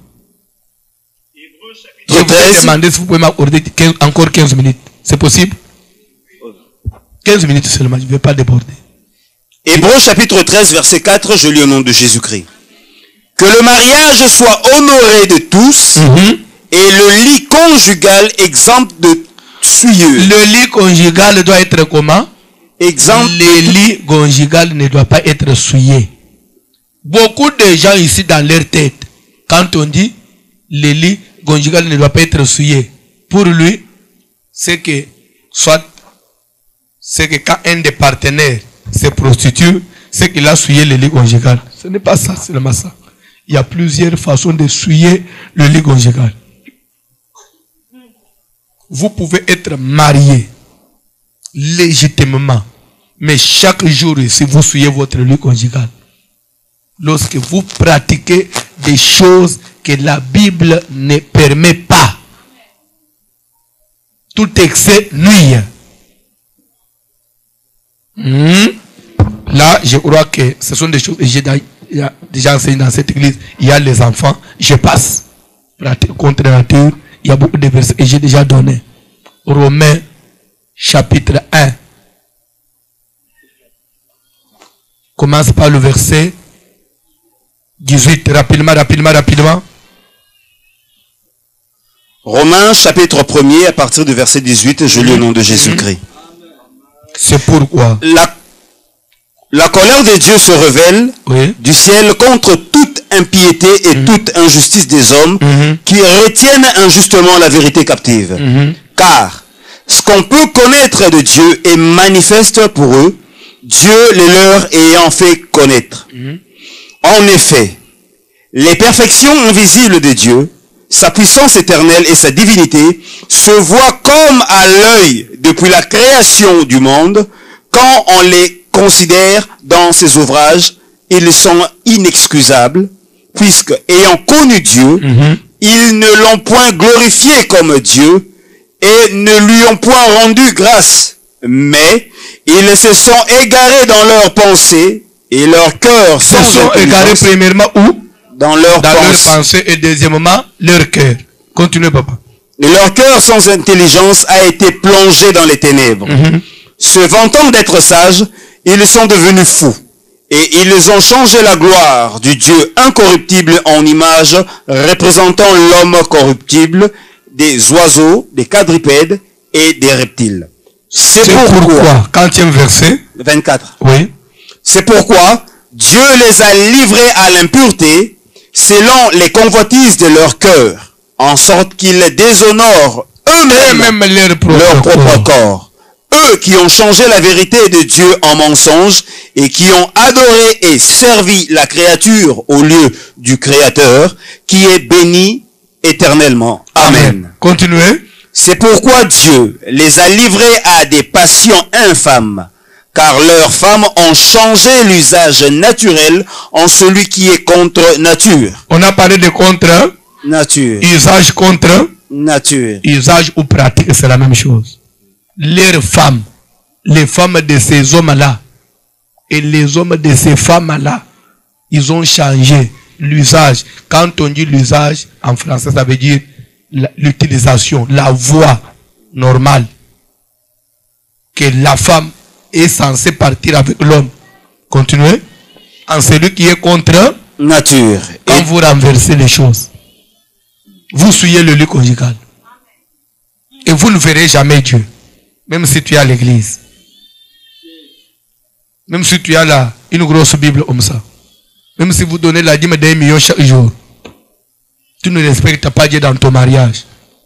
Je vous demander si vous pouvez m'accorder encore 15 minutes. C'est possible? 15 minutes seulement, je ne vais pas déborder. Hébreux chapitre 13, verset 4, je lis au nom de Jésus-Christ. Que le mariage soit honoré de tous et le lit conjugal exempt de souillure. Le lit conjugal doit être comment? Exemple. Le lit conjugal ne doit pas être souillé. Beaucoup de gens ici dans leur tête, quand on dit le lit conjugal ne doit pas être souillé, pour lui, c'est que quand un des partenaires se prostitue, c'est qu'il a souillé le lit conjugal. Ce n'est pas ça, c'est seulement ça. Il y a plusieurs façons de souiller le lit conjugal. Vous pouvez être marié légitimement, mais chaque jour, si vous souillez votre lit conjugal, lorsque vous pratiquez des choses que la Bible ne permet pas, tout excès nuit. Là, je crois que ce sont des choses que j'ai déjà enseigné dans cette église. Il y a les enfants, je passe. Pratique contre nature, il y a beaucoup de versets que j'ai déjà donnés. Romains, chapitre 1. Commence par le verset 18. Rapidement. Romains, chapitre 1er, à partir du verset 18, je lis au nom de Jésus-Christ. C'est pourquoi la colère de Dieu se révèle du ciel contre toute impiété et toute injustice des hommes qui retiennent injustement la vérité captive. Car ce qu'on peut connaître de Dieu est manifeste pour eux, Dieu les leur ayant fait connaître. En effet, les perfections invisibles de Dieu, sa puissance éternelle et sa divinité se voient comme à l'œil depuis la création du monde. Quand on les considère dans ses ouvrages, ils sont inexcusables, puisque, ayant connu Dieu, ils ne l'ont point glorifié comme Dieu et ne lui ont point rendu grâce, mais ils se sont égarés dans leurs pensées et leurs cœurs se sont égarés premièrement où? Dans leurs pensées et deuxièmement leur cœur. Continuez, papa. Et leur cœur sans intelligence a été plongé dans les ténèbres. Se vantant d'être sages, ils sont devenus fous. Et ils ont changé la gloire du Dieu incorruptible en image représentant l'homme corruptible, des oiseaux, des quadrupèdes et des reptiles. C'est pourquoi, 40e verset 24. Oui. C'est pourquoi Dieu les a livrés à l'impureté selon les convoitises de leur cœur, en sorte qu'ils déshonorent eux-mêmes leur propre corps. Eux qui ont changé la vérité de Dieu en mensonge et qui ont adoré et servi la créature au lieu du Créateur, qui est béni éternellement. Amen. Continuez. C'est pourquoi Dieu les a livrés à des passions infâmes, car leurs femmes ont changé l'usage naturel en celui qui est contre nature. On a parlé de contre nature. Usage contre nature. Usage ou pratique, c'est la même chose. Les femmes de ces hommes-là et les hommes de ces femmes-là, ils ont changé l'usage. Quand on dit l'usage, en français, ça veut dire l'utilisation, la voie normale que la femme est censée partir avec l'homme. Continuez. En celui qui est contre nature. Quand vous renversez les choses, vous souillez le lit conjugal. Et vous ne verrez jamais Dieu. Même si tu es à l'église. Même si tu as une grosse Bible comme ça. Même si vous donnez la dîme d'1 million chaque jour. Tu ne respectes pas Dieu dans ton mariage.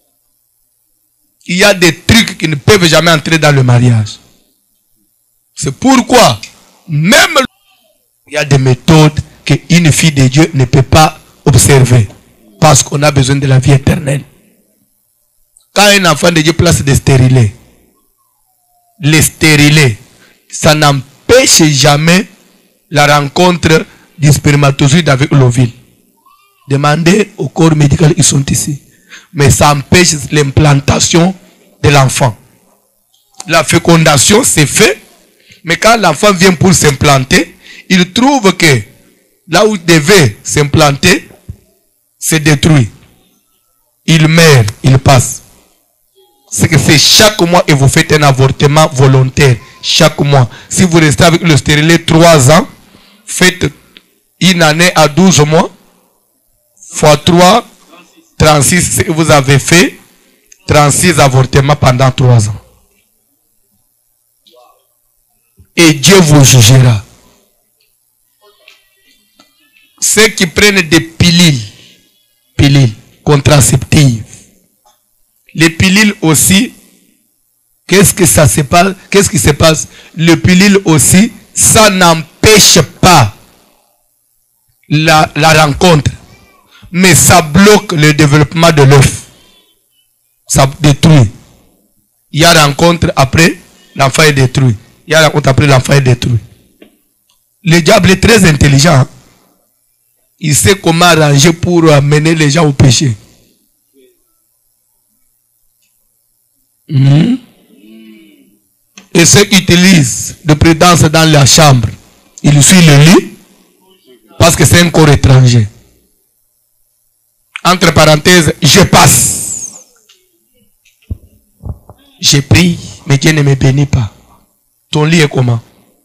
Il y a des trucs qui ne peuvent jamais entrer dans le mariage. C'est pourquoi, même il y a des méthodes qu'une fille de Dieu ne peut pas observer. Parce qu'on a besoin de la vie éternelle. Quand un enfant de Dieu place des stérilés, les stérilés, ça n'empêche jamais la rencontre du spermatozoïde avec l'ovule. Demandez au corps médical, ils sont ici. Mais ça empêche l'implantation de l'enfant. La fécondation, c'est fait. Mais quand l'enfant vient pour s'implanter, il trouve que là où il devait s'implanter, c'est détruit. Il meurt, il passe. C'est que c'est chaque mois et vous faites un avortement volontaire. Chaque mois. Si vous restez avec le stérilet 3 ans, faites une année à 12 mois, fois 3, 36, vous avez fait 36 avortements pendant 3 ans. Et Dieu vous jugera. Ceux qui prennent des pilules contraceptives, les pilules aussi, qu'est-ce qui se passe? Les pilules aussi, ça n'empêche pas la rencontre, mais ça bloque le développement de l'œuf. Ça détruit. Il y a rencontre après, l'enfant est détruit. Il y a rencontre après, l'enfant est détruit. Le diable est très intelligent. Il sait comment arranger pour amener les gens au péché. Et ceux qui utilisent de prudence dans la chambre, il suit le lit parce que c'est un corps étranger. Entre parenthèses, je passe. J'ai pris, mais Dieu ne me bénit pas. Ton lit est comment?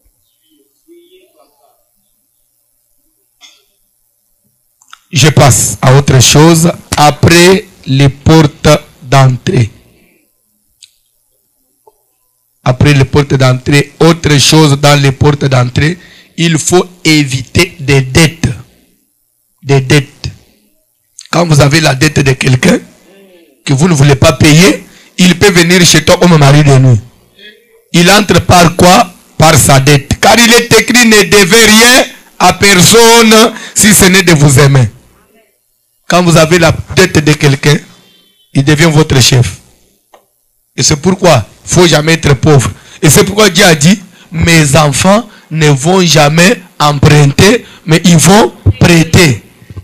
Je passe à autre chose après les portes d'entrée. après les portes d'entrée, autre chose dans les portes d'entrée, il faut éviter des dettes. Des dettes. Quand vous avez la dette de quelqu'un que vous ne voulez pas payer, il peut venir chez toi comme mari de nuit. Il entre par quoi? Par sa dette. Car il est écrit, ne devez rien à personne si ce n'est de vous aimer. Quand vous avez la dette de quelqu'un, il devient votre chef. Et c'est pourquoi il ne faut jamais être pauvre. Et c'est pourquoi Dieu a dit, mes enfants ne vont jamais emprunter, mais ils vont prêter.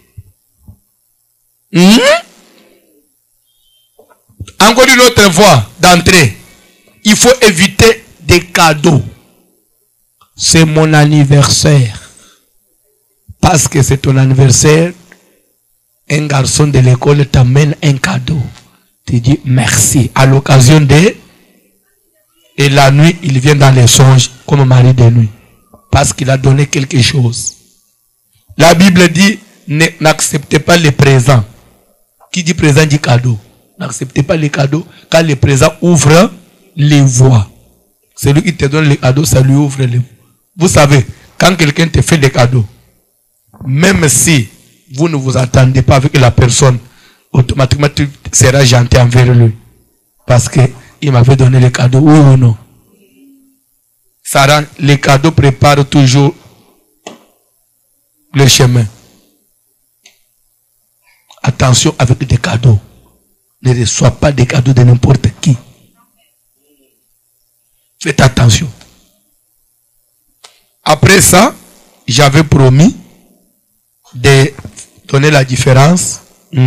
Encore une autre voie d'entrée. Il faut éviter des cadeaux. C'est mon anniversaire. Parce que c'est ton anniversaire, un garçon de l'école t'amène un cadeau. Tu dis merci. À l'occasion de... Et la nuit, il vient dans les songes comme mari de nuit. Parce qu'il a donné quelque chose. La Bible dit, n'acceptez pas les présents. Qui dit présent dit cadeau. N'acceptez pas les cadeaux, car les présents ouvrent les voies. Celui qui te donne les cadeaux, ça lui ouvre les voies. Vous savez, quand quelqu'un te fait des cadeaux, même si vous ne vous attendez pas avec la personne, automatiquement tu seras gentil envers lui. Parce qu'il m'avait donné les cadeaux, oui ou non. Ça rend, les cadeaux préparent toujours le chemin. Attention avec des cadeaux. Ne reçois pas des cadeaux de n'importe qui. Faites attention. Après ça, j'avais promis de donner la différence.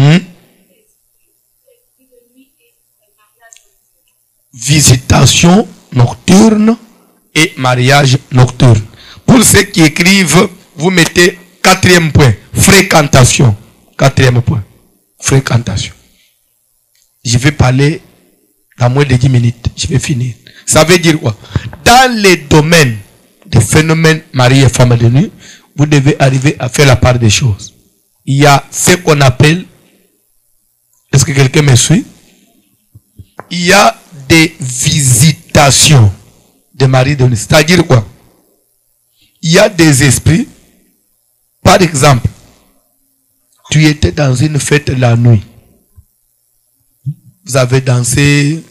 Visitation nocturne et mariage nocturne. Pour ceux qui écrivent, vous mettez 4e point, fréquentation. 4e point, fréquentation. Je vais parler dans moins de 10 minutes. Je vais finir. Ça veut dire quoi? Dans les domaines des phénomènes mari et femme de nuit, vous devez arriver à faire la part des choses. Il y a ce qu'on appelle, est-ce que quelqu'un me suit? Il y a des visitations de mari de nuit. C'est-à-dire quoi? Il y a des esprits. Par exemple, tu étais dans une fête la nuit. Vous avez dansé.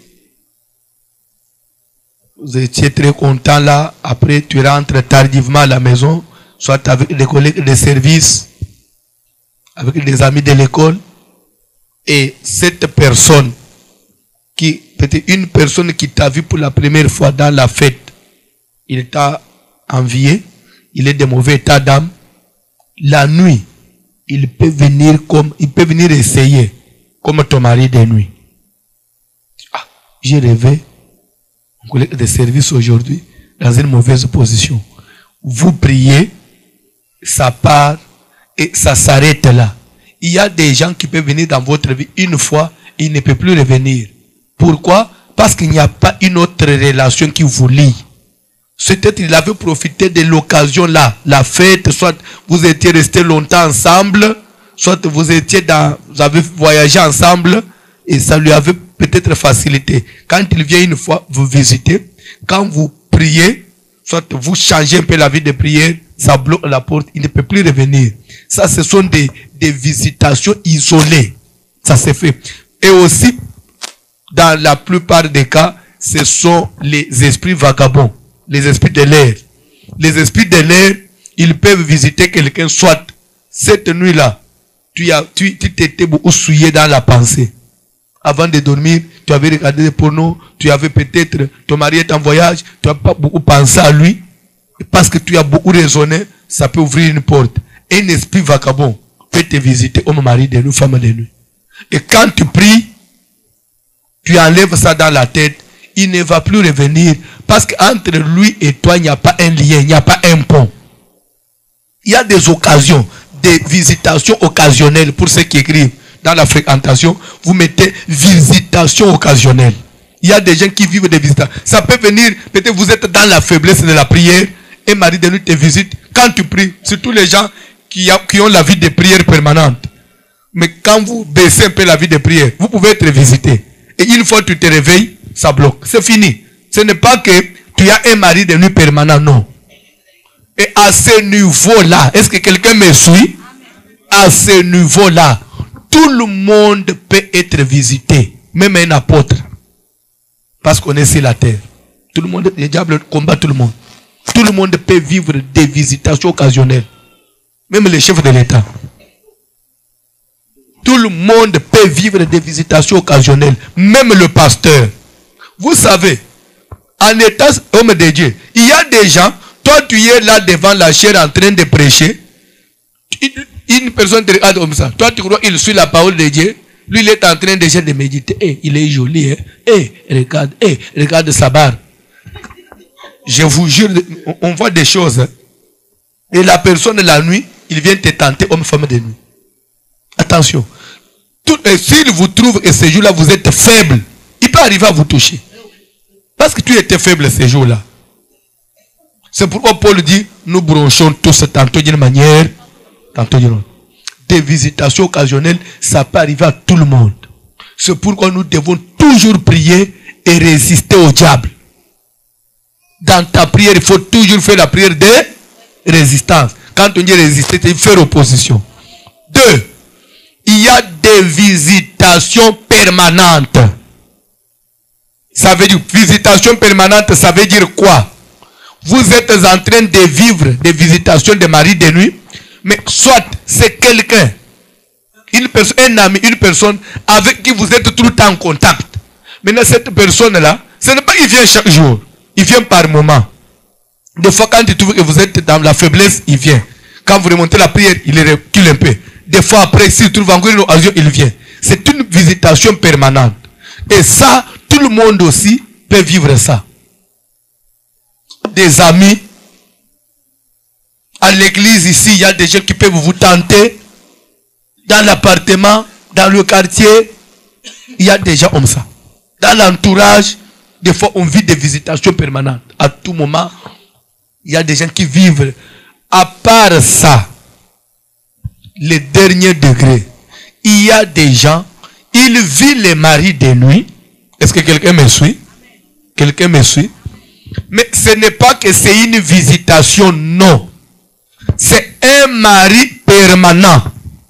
Vous étiez très content là. Après, tu rentres tardivement à la maison, soit avec des collègues de service, avec des amis de l'école. Et cette personne, peut-être une personne qui t'a vu pour la première fois dans la fête, il t'a envié, il est de mauvais état d'âme. La nuit, il peut venir essayer, comme ton mari de nuit. Ah, j'ai rêvé, mon collègue de service aujourd'hui, dans une mauvaise position. Vous priez, ça part et ça s'arrête là. Il y a des gens qui peuvent venir dans votre vie une fois, et il ne peut plus revenir. Pourquoi? Parce qu'il n'y a pas une autre relation qui vous lie. Peut-être qu'il avait profité de l'occasion là, la fête, soit vous étiez restés longtemps ensemble, soit vous avez voyagé ensemble, et ça lui avait peut-être facilité. Quand il vient une fois vous visiter, quand vous priez, soit vous changez un peu la vie de prière, ça bloque la porte, il ne peut plus revenir. Ça, ce sont des visitations isolées. Ça se fait. Et aussi, dans la plupart des cas, ce sont les esprits vagabonds, les esprits de l'air. Les esprits de l'air, ils peuvent visiter quelqu'un, soit cette nuit-là, tu t'étais beaucoup souillé dans la pensée. Avant de dormir, tu avais regardé des pornos, tu avais peut-être, ton mari est en voyage, tu n'as pas beaucoup pensé à lui, parce que tu as beaucoup raisonné, ça peut ouvrir une porte. Un esprit vagabond peut te visiter, homme, mari de nuit, femme de nuit. Et quand tu pries, tu enlèves ça dans la tête, il ne va plus revenir, parce qu'entre lui et toi, il n'y a pas un lien, il n'y a pas un pont. Il y a des occasions, des visitations occasionnelles, pour ceux qui écrivent. Dans la fréquentation, vous mettez visitation occasionnelle. Il y a des gens qui vivent des visitations. Ça peut venir, peut-être vous êtes dans la faiblesse de la prière, et mari de nuit te visite. Quand tu pries, surtout les gens qui ont la vie de prière permanente. Mais quand vous baissez un peu la vie de prière, vous pouvez être visité. Et une fois que tu te réveilles, ça bloque. C'est fini. Ce n'est pas que tu as un mari de nuit permanent, non. Et à ce niveau-là, est-ce que quelqu'un me suit? À ce niveau-là, tout le monde peut être visité, même un apôtre. Parce qu'on est sur la terre. Tout le monde, le diable combat tout le monde. Tout le monde peut vivre des visitations occasionnelles. Même les chefs de l'État. Tout le monde peut vivre des visitations occasionnelles. Même le pasteur. Vous savez, en état homme de Dieu, il y a des gens, toi tu es là devant la chair en train de prêcher. Une personne te regarde comme ça. Toi tu crois qu'il suit la parole de Dieu. Lui il est en train déjà de méditer. Il est joli. Regarde sa barbe. Je vous jure, on voit des choses. Et la personne la nuit, il vient te tenter homme, femme de nuit. Attention. S'il vous trouve et ce jour-là vous êtes faible, il peut arriver à vous toucher. Parce que tu étais faible ce jour-là. C'est pourquoi Paul dit, nous bronchons tous tantôt d'une manière, tantôt d'une autre. Des visitations occasionnelles, ça peut arriver à tout le monde. C'est pourquoi nous devons toujours prier et résister au diable. Dans ta prière, il faut toujours faire la prière de résistance. Quand on dit résister, c'est faire opposition. 2. Il y a des visitations permanentes. Ça veut dire, visitation permanente, ça veut dire quoi? Vous êtes en train de vivre des visitations de mari de nuit, mais soit c'est quelqu'un, une personne, un ami, une personne avec qui vous êtes tout le temps en contact. Maintenant, cette personne-là, ce n'est pas qu'il vient chaque jour. Il vient par moment. Des fois, quand il trouve que vous êtes dans la faiblesse, il vient. Quand vous remontez la prière, il recule un peu. Des fois, après, s'il trouve encore une occasion, il vient. C'est une visitation permanente. Et ça, tout le monde aussi peut vivre ça. Des amis. À l'église ici, il y a des gens qui peuvent vous tenter. Dans l'appartement, dans le quartier, il y a des gens comme ça. Dans l'entourage, des fois, on vit des visitations permanentes. À tout moment, il y a des gens qui vivent. À part ça, les derniers degrés, il y a des gens, ils vivent les maris de nuit. Est-ce que quelqu'un me suit? Quelqu'un me suit? Mais ce n'est pas que c'est une visitation, non. C'est un mari permanent.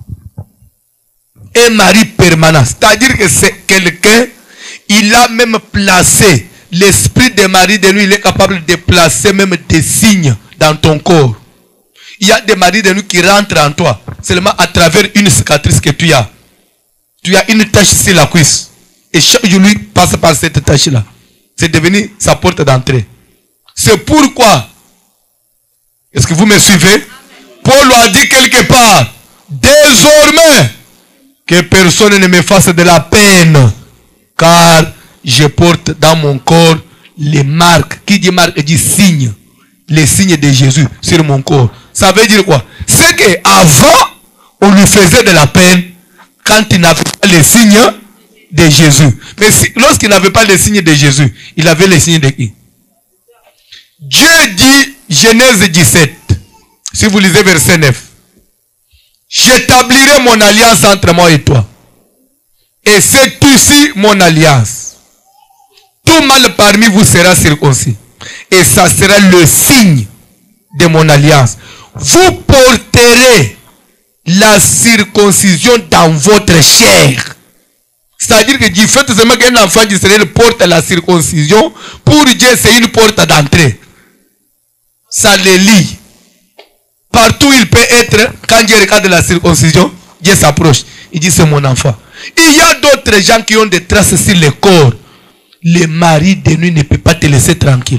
Un mari permanent. C'est-à-dire que c'est quelqu'un, il a même placé l'esprit des maris de nuit, il est capable de placer même des signes dans ton corps. Il y a des maris de nuit qui rentrent en toi, seulement à travers une cicatrice que tu as. Tu as une tache sur la cuisse. Et chaque jour, lui passe par cette tache-là. C'est devenu sa porte d'entrée. C'est pourquoi, est-ce que vous me suivez? Paul a dit quelque part, désormais, que personne ne me fasse de la peine, car je porte dans mon corps les marques. Qui dit marque? Dit signe. Les signes de Jésus sur mon corps. Ça veut dire quoi? C'est qu'avant, on lui faisait de la peine quand il n'avait pas les signes de Jésus. Mais lorsqu'il n'avait pas les signes de Jésus, il avait les signes de qui? Dieu dit, Genèse 17, si vous lisez verset 9, j'établirai mon alliance entre moi et toi. Et c'est ici mon alliance. Tout mâle parmi vous sera circoncis. Et ça sera le signe de mon alliance. Vous porterez la circoncision dans votre chair. C'est-à-dire que du fait seulement qu'un enfant d'Israël porte la circoncision, pour Dieu c'est une porte d'entrée. Ça le lie. Partout il peut être, quand Dieu regarde la circoncision, Dieu s'approche. Il dit c'est mon enfant. Il y a d'autres gens qui ont des traces sur le corps. Le mari de nuit ne peut pas te laisser tranquille.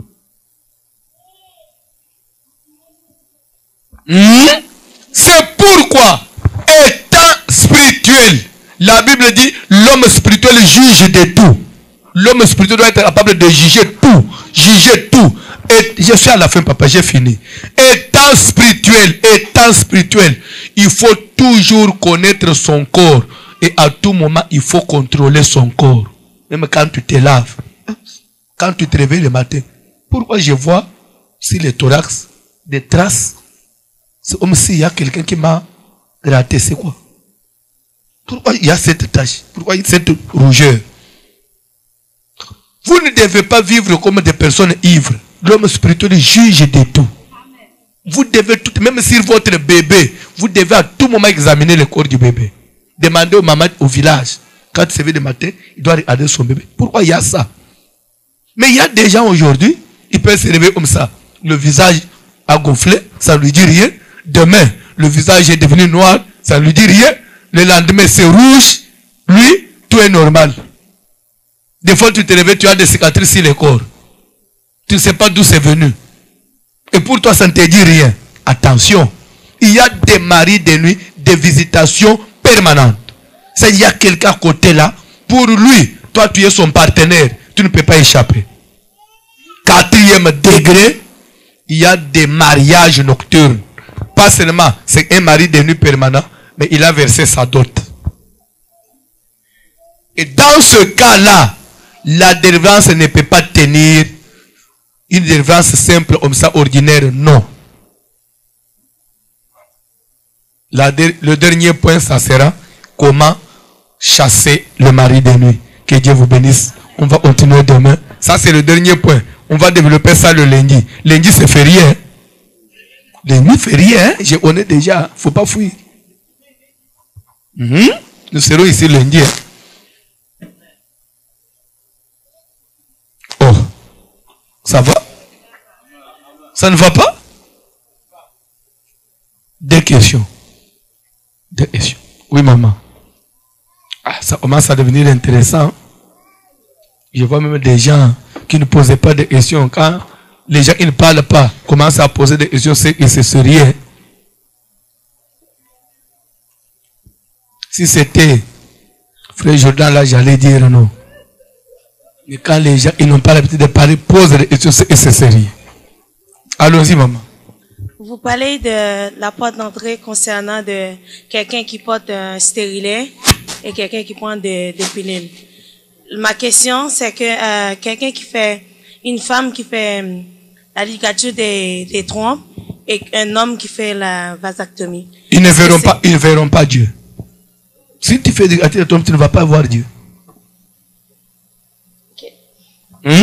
C'est pourquoi, étant spirituel, la Bible dit, l'homme spirituel juge de tout. L'homme spirituel doit être capable de juger tout. Juger tout. Et je suis à la fin, papa, j'ai fini. Étant spirituel, il faut toujours connaître son corps. Et à tout moment, il faut contrôler son corps. Même quand tu te laves, quand tu te réveilles le matin. Pourquoi je vois sur le thorax des traces? C'est comme s'il y a quelqu'un qui m'a gratté. C'est quoi? Pourquoi il y a cette tache? Pourquoi il y a cette rougeur? Vous ne devez pas vivre comme des personnes ivres. L'homme spirituel juge de tout. Vous devez tout, même sur votre bébé, vous devez à tout moment examiner le corps du bébé. Demandez aux mamans au village. Quand il se réveille le matin, il doit regarder son bébé. Pourquoi il y a ça? Mais il y a des gens aujourd'hui, ils peuvent se réveiller comme ça. Le visage a gonflé, ça ne lui dit rien. Demain, le visage est devenu noir, ça ne lui dit rien. Le lendemain, c'est rouge. Lui, tout est normal. Des fois, tu te réveilles, tu as des cicatrices sur le corps. Tu ne sais pas d'où c'est venu. Et pour toi, ça ne te dit rien. Attention, il y a des maris de nuit, des visitations permanentes. Il y a quelqu'un à côté là, pour lui, toi tu es son partenaire, tu ne peux pas échapper. 4e degré, il y a des mariages nocturnes. Pas seulement, c'est un mari de nuit permanent, mais il a versé sa dot. Et dans ce cas-là, la délivrance ne peut pas tenir une délivrance simple comme ça, ordinaire, non. Le dernier point, ça sera comment chasser le mari de nuit. Que Dieu vous bénisse. On va continuer demain. Ça, c'est le dernier point. On va développer ça le lundi. Lundi, c'est férié. Hein? Lundi, férié. Hein? Je connais déjà. Il ne faut pas fuir. Nous serons ici lundi. Hein? Oh. Ça va? Ça ne va pas? Des questions. Des questions. Oui, maman. Ah, ça commence à devenir intéressant. Je vois même des gens qui ne posaient pas de questions. Quand les gens qui ne parlent pas commencent à poser des questions, c'est que c'est sérieux. Si c'était Frère Jordan, là, j'allais dire non. Mais quand les gens ils n'ont pas l'habitude de parler, posent des questions, c'est que c'est sérieux. Allons-y, maman. Vous parlez de la porte d'entrée concernant de quelqu'un qui porte un stérilet et quelqu'un qui prend des pilules. Ma question, c'est que quelqu'un qui fait, une femme qui fait la ligature des trompes et un homme qui fait la vasectomie. Ils ne verront pas Dieu. Si tu fais des ligatures des trompes, tu ne vas pas voir Dieu. Okay.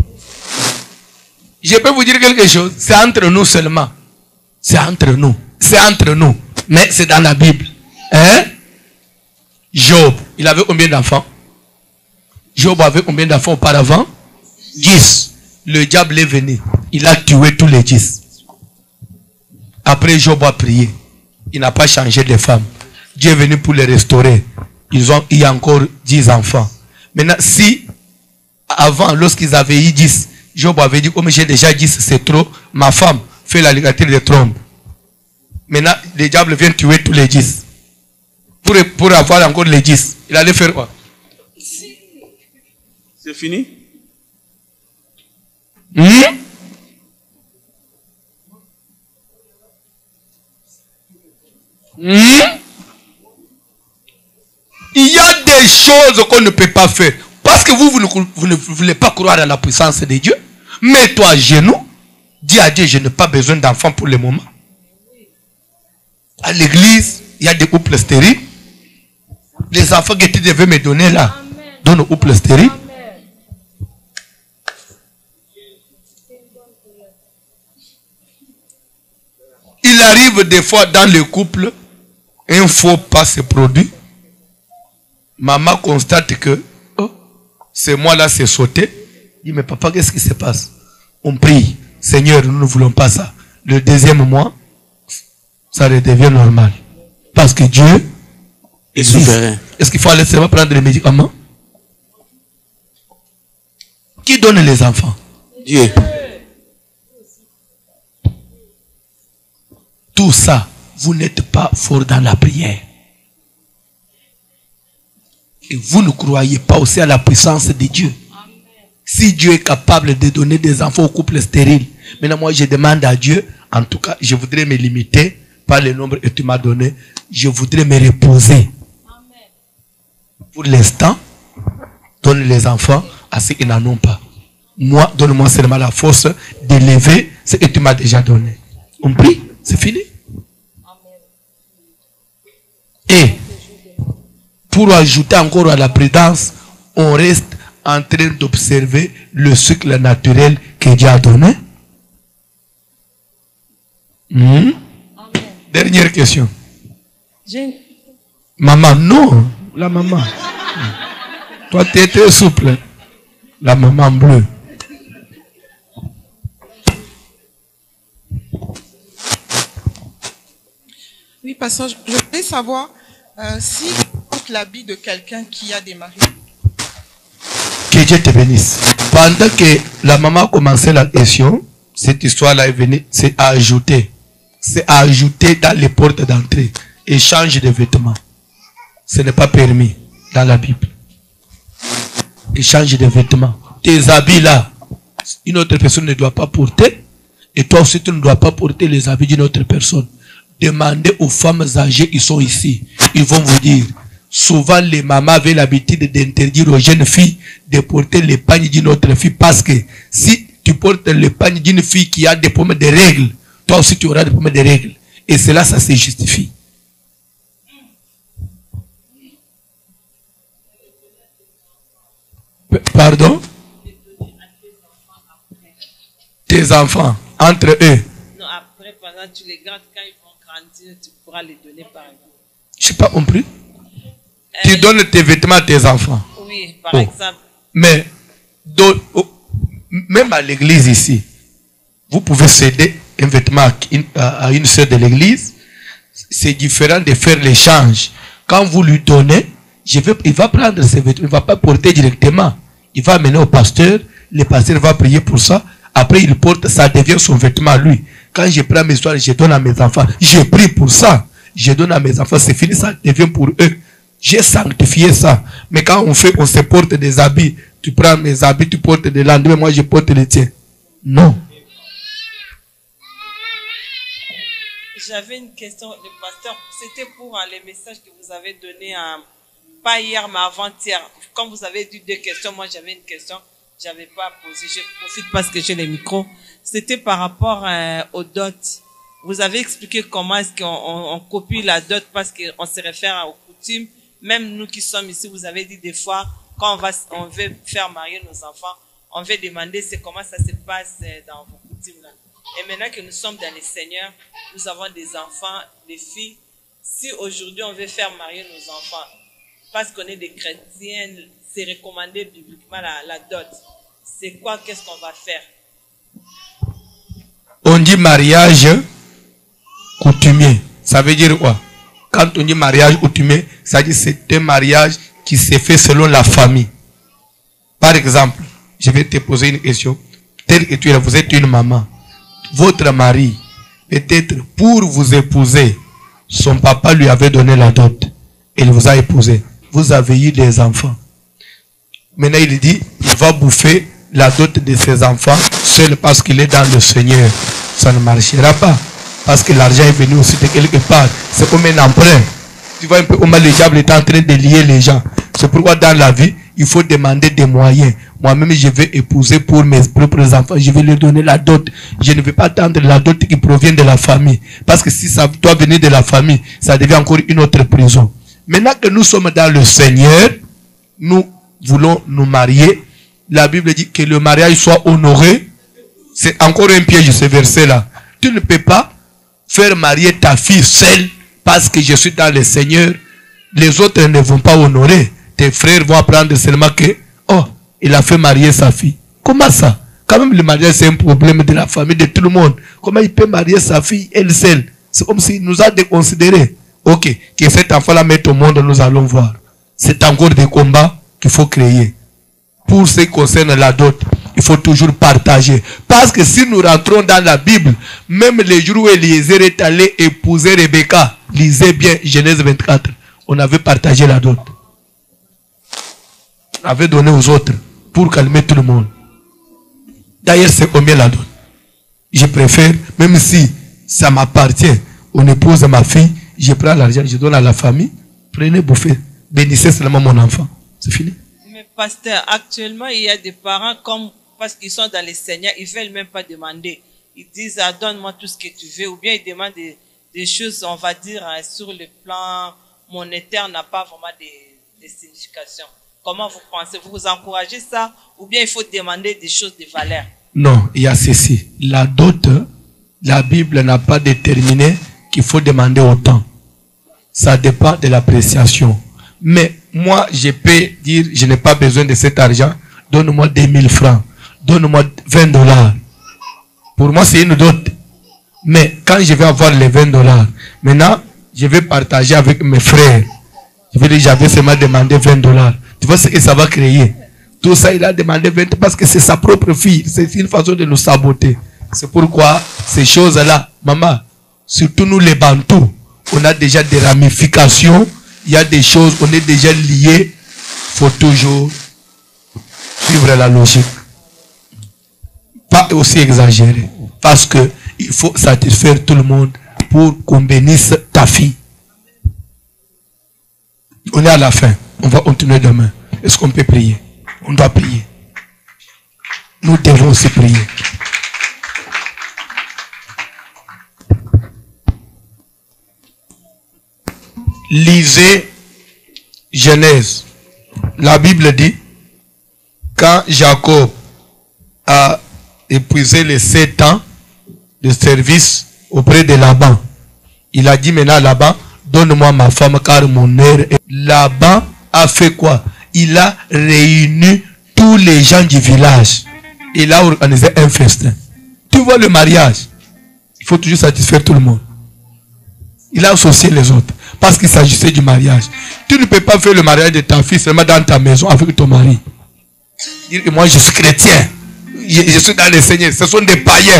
Je peux vous dire quelque chose, c'est entre nous seulement. C'est entre nous. C'est entre nous. Mais c'est dans la Bible. Hein? Job, il avait combien d'enfants? Job avait combien d'enfants auparavant? 10. Le diable est venu. Il a tué tous les 10. Après, Job a prié. Il n'a pas changé de femme. Dieu est venu pour les restaurer. Il y a encore 10 enfants. Maintenant, si avant, lorsqu'ils avaient eu 10, Job avait dit, comme j'ai déjà 10, c'est trop, ma femme fait la ligature de trompe. Maintenant, le diable vient tuer tous les 10. Pour avoir encore les 10. Il allait faire quoi? C'est fini? Il y a des choses qu'on ne peut pas faire. Parce que vous ne voulez pas croire à la puissance de Dieu. Mets-toi à genoux. Dis à Dieu, je n'ai pas besoin d'enfants pour le moment. À l'église, il y a des couples stériles. Les enfants que tu devais me donner là, donne aux couples stériles. Il arrive des fois dans le couple, un faux pas se produit. Maman constate que c'est moi là, c'est sauté. Il dit, mais papa, qu'est-ce qui se passe? On prie. Seigneur, nous ne voulons pas ça. Le deuxième mois, ça redevient normal. Parce que Dieu est souverain. Est-ce qu'il faut aller seulement prendre les médicaments? Qui donne les enfants? Dieu. Tout ça, vous n'êtes pas fort dans la prière. Et vous ne croyez pas aussi à la puissance de Dieu. Si Dieu est capable de donner des enfants aux couples stériles, maintenant moi je demande à Dieu, en tout cas je voudrais me limiter par le nombre que tu m'as donné, je voudrais me reposer. Pour l'instant, donne les enfants à ceux qui n'en ont pas. Moi, donne-moi seulement la force d'élever ce que tu m'as déjà donné. On prie, c'est fini. Et pour ajouter encore à la prudence, on reste en train d'observer le cycle naturel que Dieu a donné? Dernière question. Maman, non. La maman. Toi, tu es très souple. La maman bleue. Oui, pasteur, je voulais savoir si porte l'habit de quelqu'un qui a des maris. Que Dieu te bénisse. Pendant que la maman commençait la question, cette histoire-là est venue, c'est à ajouter. C'est à ajouter dans les portes d'entrée. Échange de vêtements. Ce n'est pas permis dans la Bible. Échange de vêtements. Tes habits là, une autre personne ne doit pas porter. Et toi aussi, tu ne dois pas porter les habits d'une autre personne. Demandez aux femmes âgées qui sont ici. Ils vont vous dire. Souvent, les mamans avaient l'habitude d'interdire aux jeunes filles de porter les pagnes d'une autre fille. Parce que si tu portes le pagne d'une fille qui a des problèmes de règles, toi aussi tu auras des problèmes de règles. Et cela, ça se justifie. Pardon? Tes enfants, entre eux. Non, après, pendant tu les gardes, quand ils vont grandir, tu pourras les donner par exemple. Je n'ai pas compris. Tu donnes tes vêtements à tes enfants. Oui, par exemple. Mais, même à l'église ici, vous pouvez céder un vêtement à une sœur de l'église. C'est différent de faire l'échange. Quand vous lui donnez, il va prendre ses vêtements, il ne va pas porter directement. Il va amener au pasteur, le pasteur va prier pour ça. Après, il porte, ça devient son vêtement à lui. Quand je prends mes soirs, je donne à mes enfants. Je prie pour ça. Je donne à mes enfants, c'est fini, ça devient pour eux. J'ai sanctifié ça. Mais quand on se porte des habits, tu prends mes habits, tu portes des lendemains, moi je porte les tiens. Non. J'avais une question, le pasteur. C'était pour les messages que vous avez donnés, pas hier, mais avant-hier. Quand vous avez dit 2 questions, moi j'avais une question. J'avais pas posé. Je profite parce que j'ai les micros. C'était par rapport aux dots. Vous avez expliqué comment est-ce qu'on copie la dot parce qu'on se réfère aux coutumes. Même nous qui sommes ici, vous avez dit des fois, quand on veut faire marier nos enfants, on veut demander c'est comment ça se passe dans vos coutumes là. Et maintenant que nous sommes dans les Seigneurs, nous avons des enfants, des filles. Si aujourd'hui on veut faire marier nos enfants, parce qu'on est des chrétiens, c'est recommandé bibliquement la dot. C'est quoi, qu'est-ce qu'on va faire? On dit mariage coutumier. Ça veut dire quoi? Quand on dit mariage coutumier, ça dit c'est un mariage qui se fait selon la famille. Par exemple, je vais te poser une question. Tel que vous êtes une maman. Votre mari, peut-être pour vous épouser, son papa lui avait donné la dot. Il vous a épousé. Vous avez eu des enfants. Maintenant, il dit, il va bouffer la dot de ses enfants seul parce qu'il est dans le Seigneur. Ça ne marchera pas. Parce que l'argent est venu aussi de quelque part. C'est comme un emprunt. Tu vois un peu comment le diable est en train de lier les gens. C'est pourquoi dans la vie, il faut demander des moyens. Moi-même, je vais épouser pour mes propres enfants. Je vais leur donner la dot. Je ne vais pas attendre la dot qui provient de la famille. Parce que si ça doit venir de la famille, ça devient encore une autre prison. Maintenant que nous sommes dans le Seigneur, nous voulons nous marier. La Bible dit que le mariage soit honoré. C'est encore un piège, ce verset-là. Tu ne peux pas faire marier ta fille seule parce que je suis dans le Seigneur. Les autres ne vont pas honorer. Tes frères vont apprendre seulement que, oh, il a fait marier sa fille. Comment ça? Quand même, le mariage, c'est un problème de la famille, de tout le monde. Comment il peut marier sa fille, elle seule? C'est comme s'il nous a déconsidérés. Ok, que cet enfant-là mette au monde, nous allons voir. C'est encore des combats qu'il faut créer. Pour ce qui concerne la dot, il faut toujours partager. Parce que si nous rentrons dans la Bible, même les jours où Eliezer est allé épouser Rebecca, lisez bien Genèse 24, on avait partagé la dot. On avait donné aux autres pour calmer tout le monde. D'ailleurs, c'est combien la dot? Je préfère, même si ça m'appartient, on épouse ma fille, je prends l'argent, je donne à la famille, prenez, bouffez, bénissez seulement mon enfant. C'est fini. Mais pasteur, actuellement, il y a des parents comme, parce qu'ils sont dans les Seigneurs, ils ne veulent même pas demander. Ils disent, ah, donne-moi tout ce que tu veux. Ou bien ils demandent des choses, on va dire, sur le plan monétaire, n'a pas vraiment des significations. Comment vous pensez? Vous encouragez ça ou bien il faut demander des choses de valeur? Non, il y a ceci. La dot, la Bible n'a pas déterminé qu'il faut demander autant. Ça dépend de l'appréciation. Mais moi, je peux dire, je n'ai pas besoin de cet argent. Donne-moi 2000 francs. Donne-moi 20 $. Pour moi, c'est une dot. Mais quand je vais avoir les 20 $, maintenant, je vais partager avec mes frères. Je vais dire, j'avais seulement demandé 20 $. Tu vois ce que ça va créer? Tout ça, il a demandé 20 parce que c'est sa propre fille. C'est une façon de nous saboter. C'est pourquoi ces choses-là, maman, surtout nous les Bantous, on a déjà des ramifications. Il y a des choses, on est déjà liés. Il faut toujours suivre la logique. Pas aussi exagérer. Parce que il faut satisfaire tout le monde pour qu'on bénisse ta fille. On est à la fin. On va continuer demain. Est-ce qu'on peut prier? On doit prier. Nous devons aussi prier. Lisez Genèse. La Bible dit, quand Jacob a épuisé les 7 ans de service auprès de Laban, il a dit maintenant à Laban, donne-moi ma femme car mon heure est... Laban a fait quoi? Il a réuni tous les gens du village. Il a organisé un festin. Tu vois le mariage? Il faut toujours satisfaire tout le monde. Il a associé les autres. Parce qu'il s'agissait du mariage. Tu ne peux pas faire le mariage de ta fille seulement dans ta maison avec ton mari. Dire que moi je suis chrétien. Je suis dans le Seigneur. Ce sont des païens.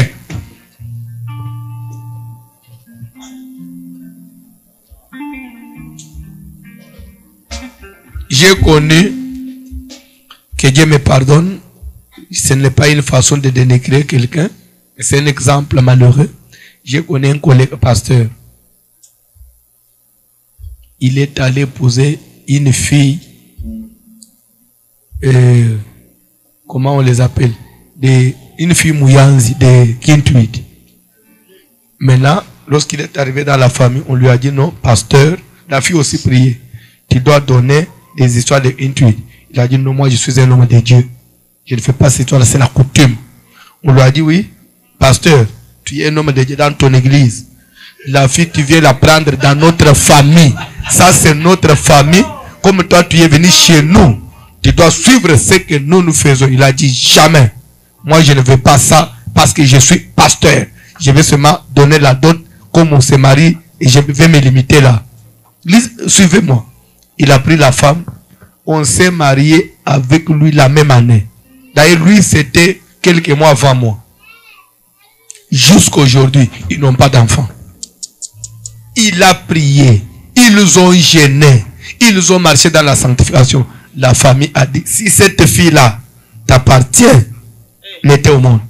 J'ai connu, que Dieu me pardonne, ce n'est pas une façon de dénigrer quelqu'un, c'est un exemple malheureux. J'ai connu un collègue pasteur. Il est allé épouser une fille, comment on les appelle, une fille Mouyanzi de Kintuit. Maintenant, lorsqu'il est arrivé dans la famille, on lui a dit non, pasteur, la fille aussi priait. Tu dois donner des histoires de Kintuit. Il a dit non, moi je suis un homme de Dieu. Je ne fais pas cette histoire, c'est la coutume. On lui a dit oui, pasteur, tu es un homme de Dieu dans ton église. La fille, tu viens la prendre dans notre famille. Ça, c'est notre famille. Comme toi, tu es venu chez nous. Tu dois suivre ce que nous faisons. Il a dit jamais. Moi, je ne veux pas ça parce que je suis pasteur. Je vais seulement donner la dot comme on se marie et je vais me limiter là. Suivez-moi. Il a pris la femme. On s'est marié avec lui la même année. D'ailleurs, lui, c'était quelques mois avant moi. Jusqu'aujourd'hui, ils n'ont pas d'enfant. Il a prié. Ils ont gêné. Ils ont marché dans la sanctification. La famille a dit, si cette fille-là t'appartient, mettez au monde.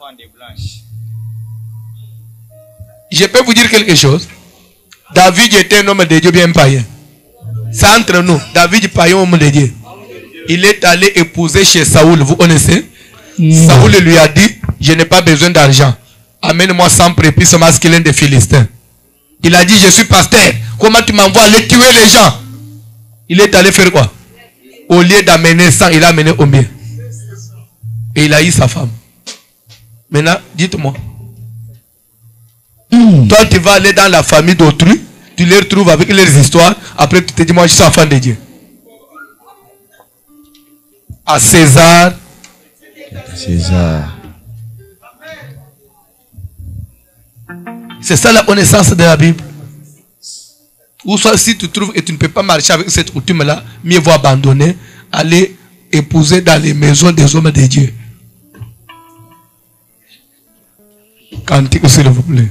Je peux vous dire quelque chose. David était un homme de Dieu bien païen. C'est entre nous. David païen, homme de Dieu. Il est allé épouser chez Saoul. Vous connaissez? Saoul lui a dit, je n'ai pas besoin d'argent. Amène-moi 100 prépuces masculines des Philistins. Il a dit, je suis pasteur. Comment tu m'envoies aller tuer les gens? Il est allé faire quoi? Au lieu d'amener 100, il a amené combien? Et il a eu sa femme. Maintenant, dites-moi. Toi, tu vas aller dans la famille d'autrui, tu les retrouves avec leurs histoires, après tu te dis, moi je suis enfant de Dieu. À César. C'est ça la connaissance de la Bible. Ou soit si tu trouves et tu ne peux pas marcher avec cette coutume-là, mieux vaut abandonner, aller épouser dans les maisons des hommes de Dieu. Cantique, s'il vous plaît.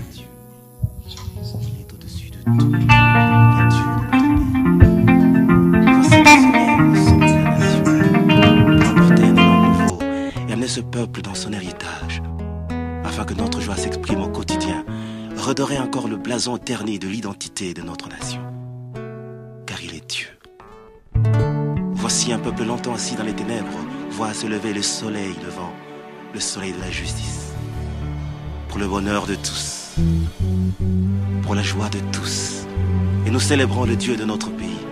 Et amener ce peuple dans son héritage, afin que notre joie s'exprime au quotidien, redorer encore le blason terni de l'identité de notre nation. Car il est Dieu. Voici un peuple longtemps assis dans les ténèbres, voit se lever le soleil levant, le soleil de la justice. Pour le bonheur de tous, pour la joie de tous. Et nous célébrons le Dieu de notre pays.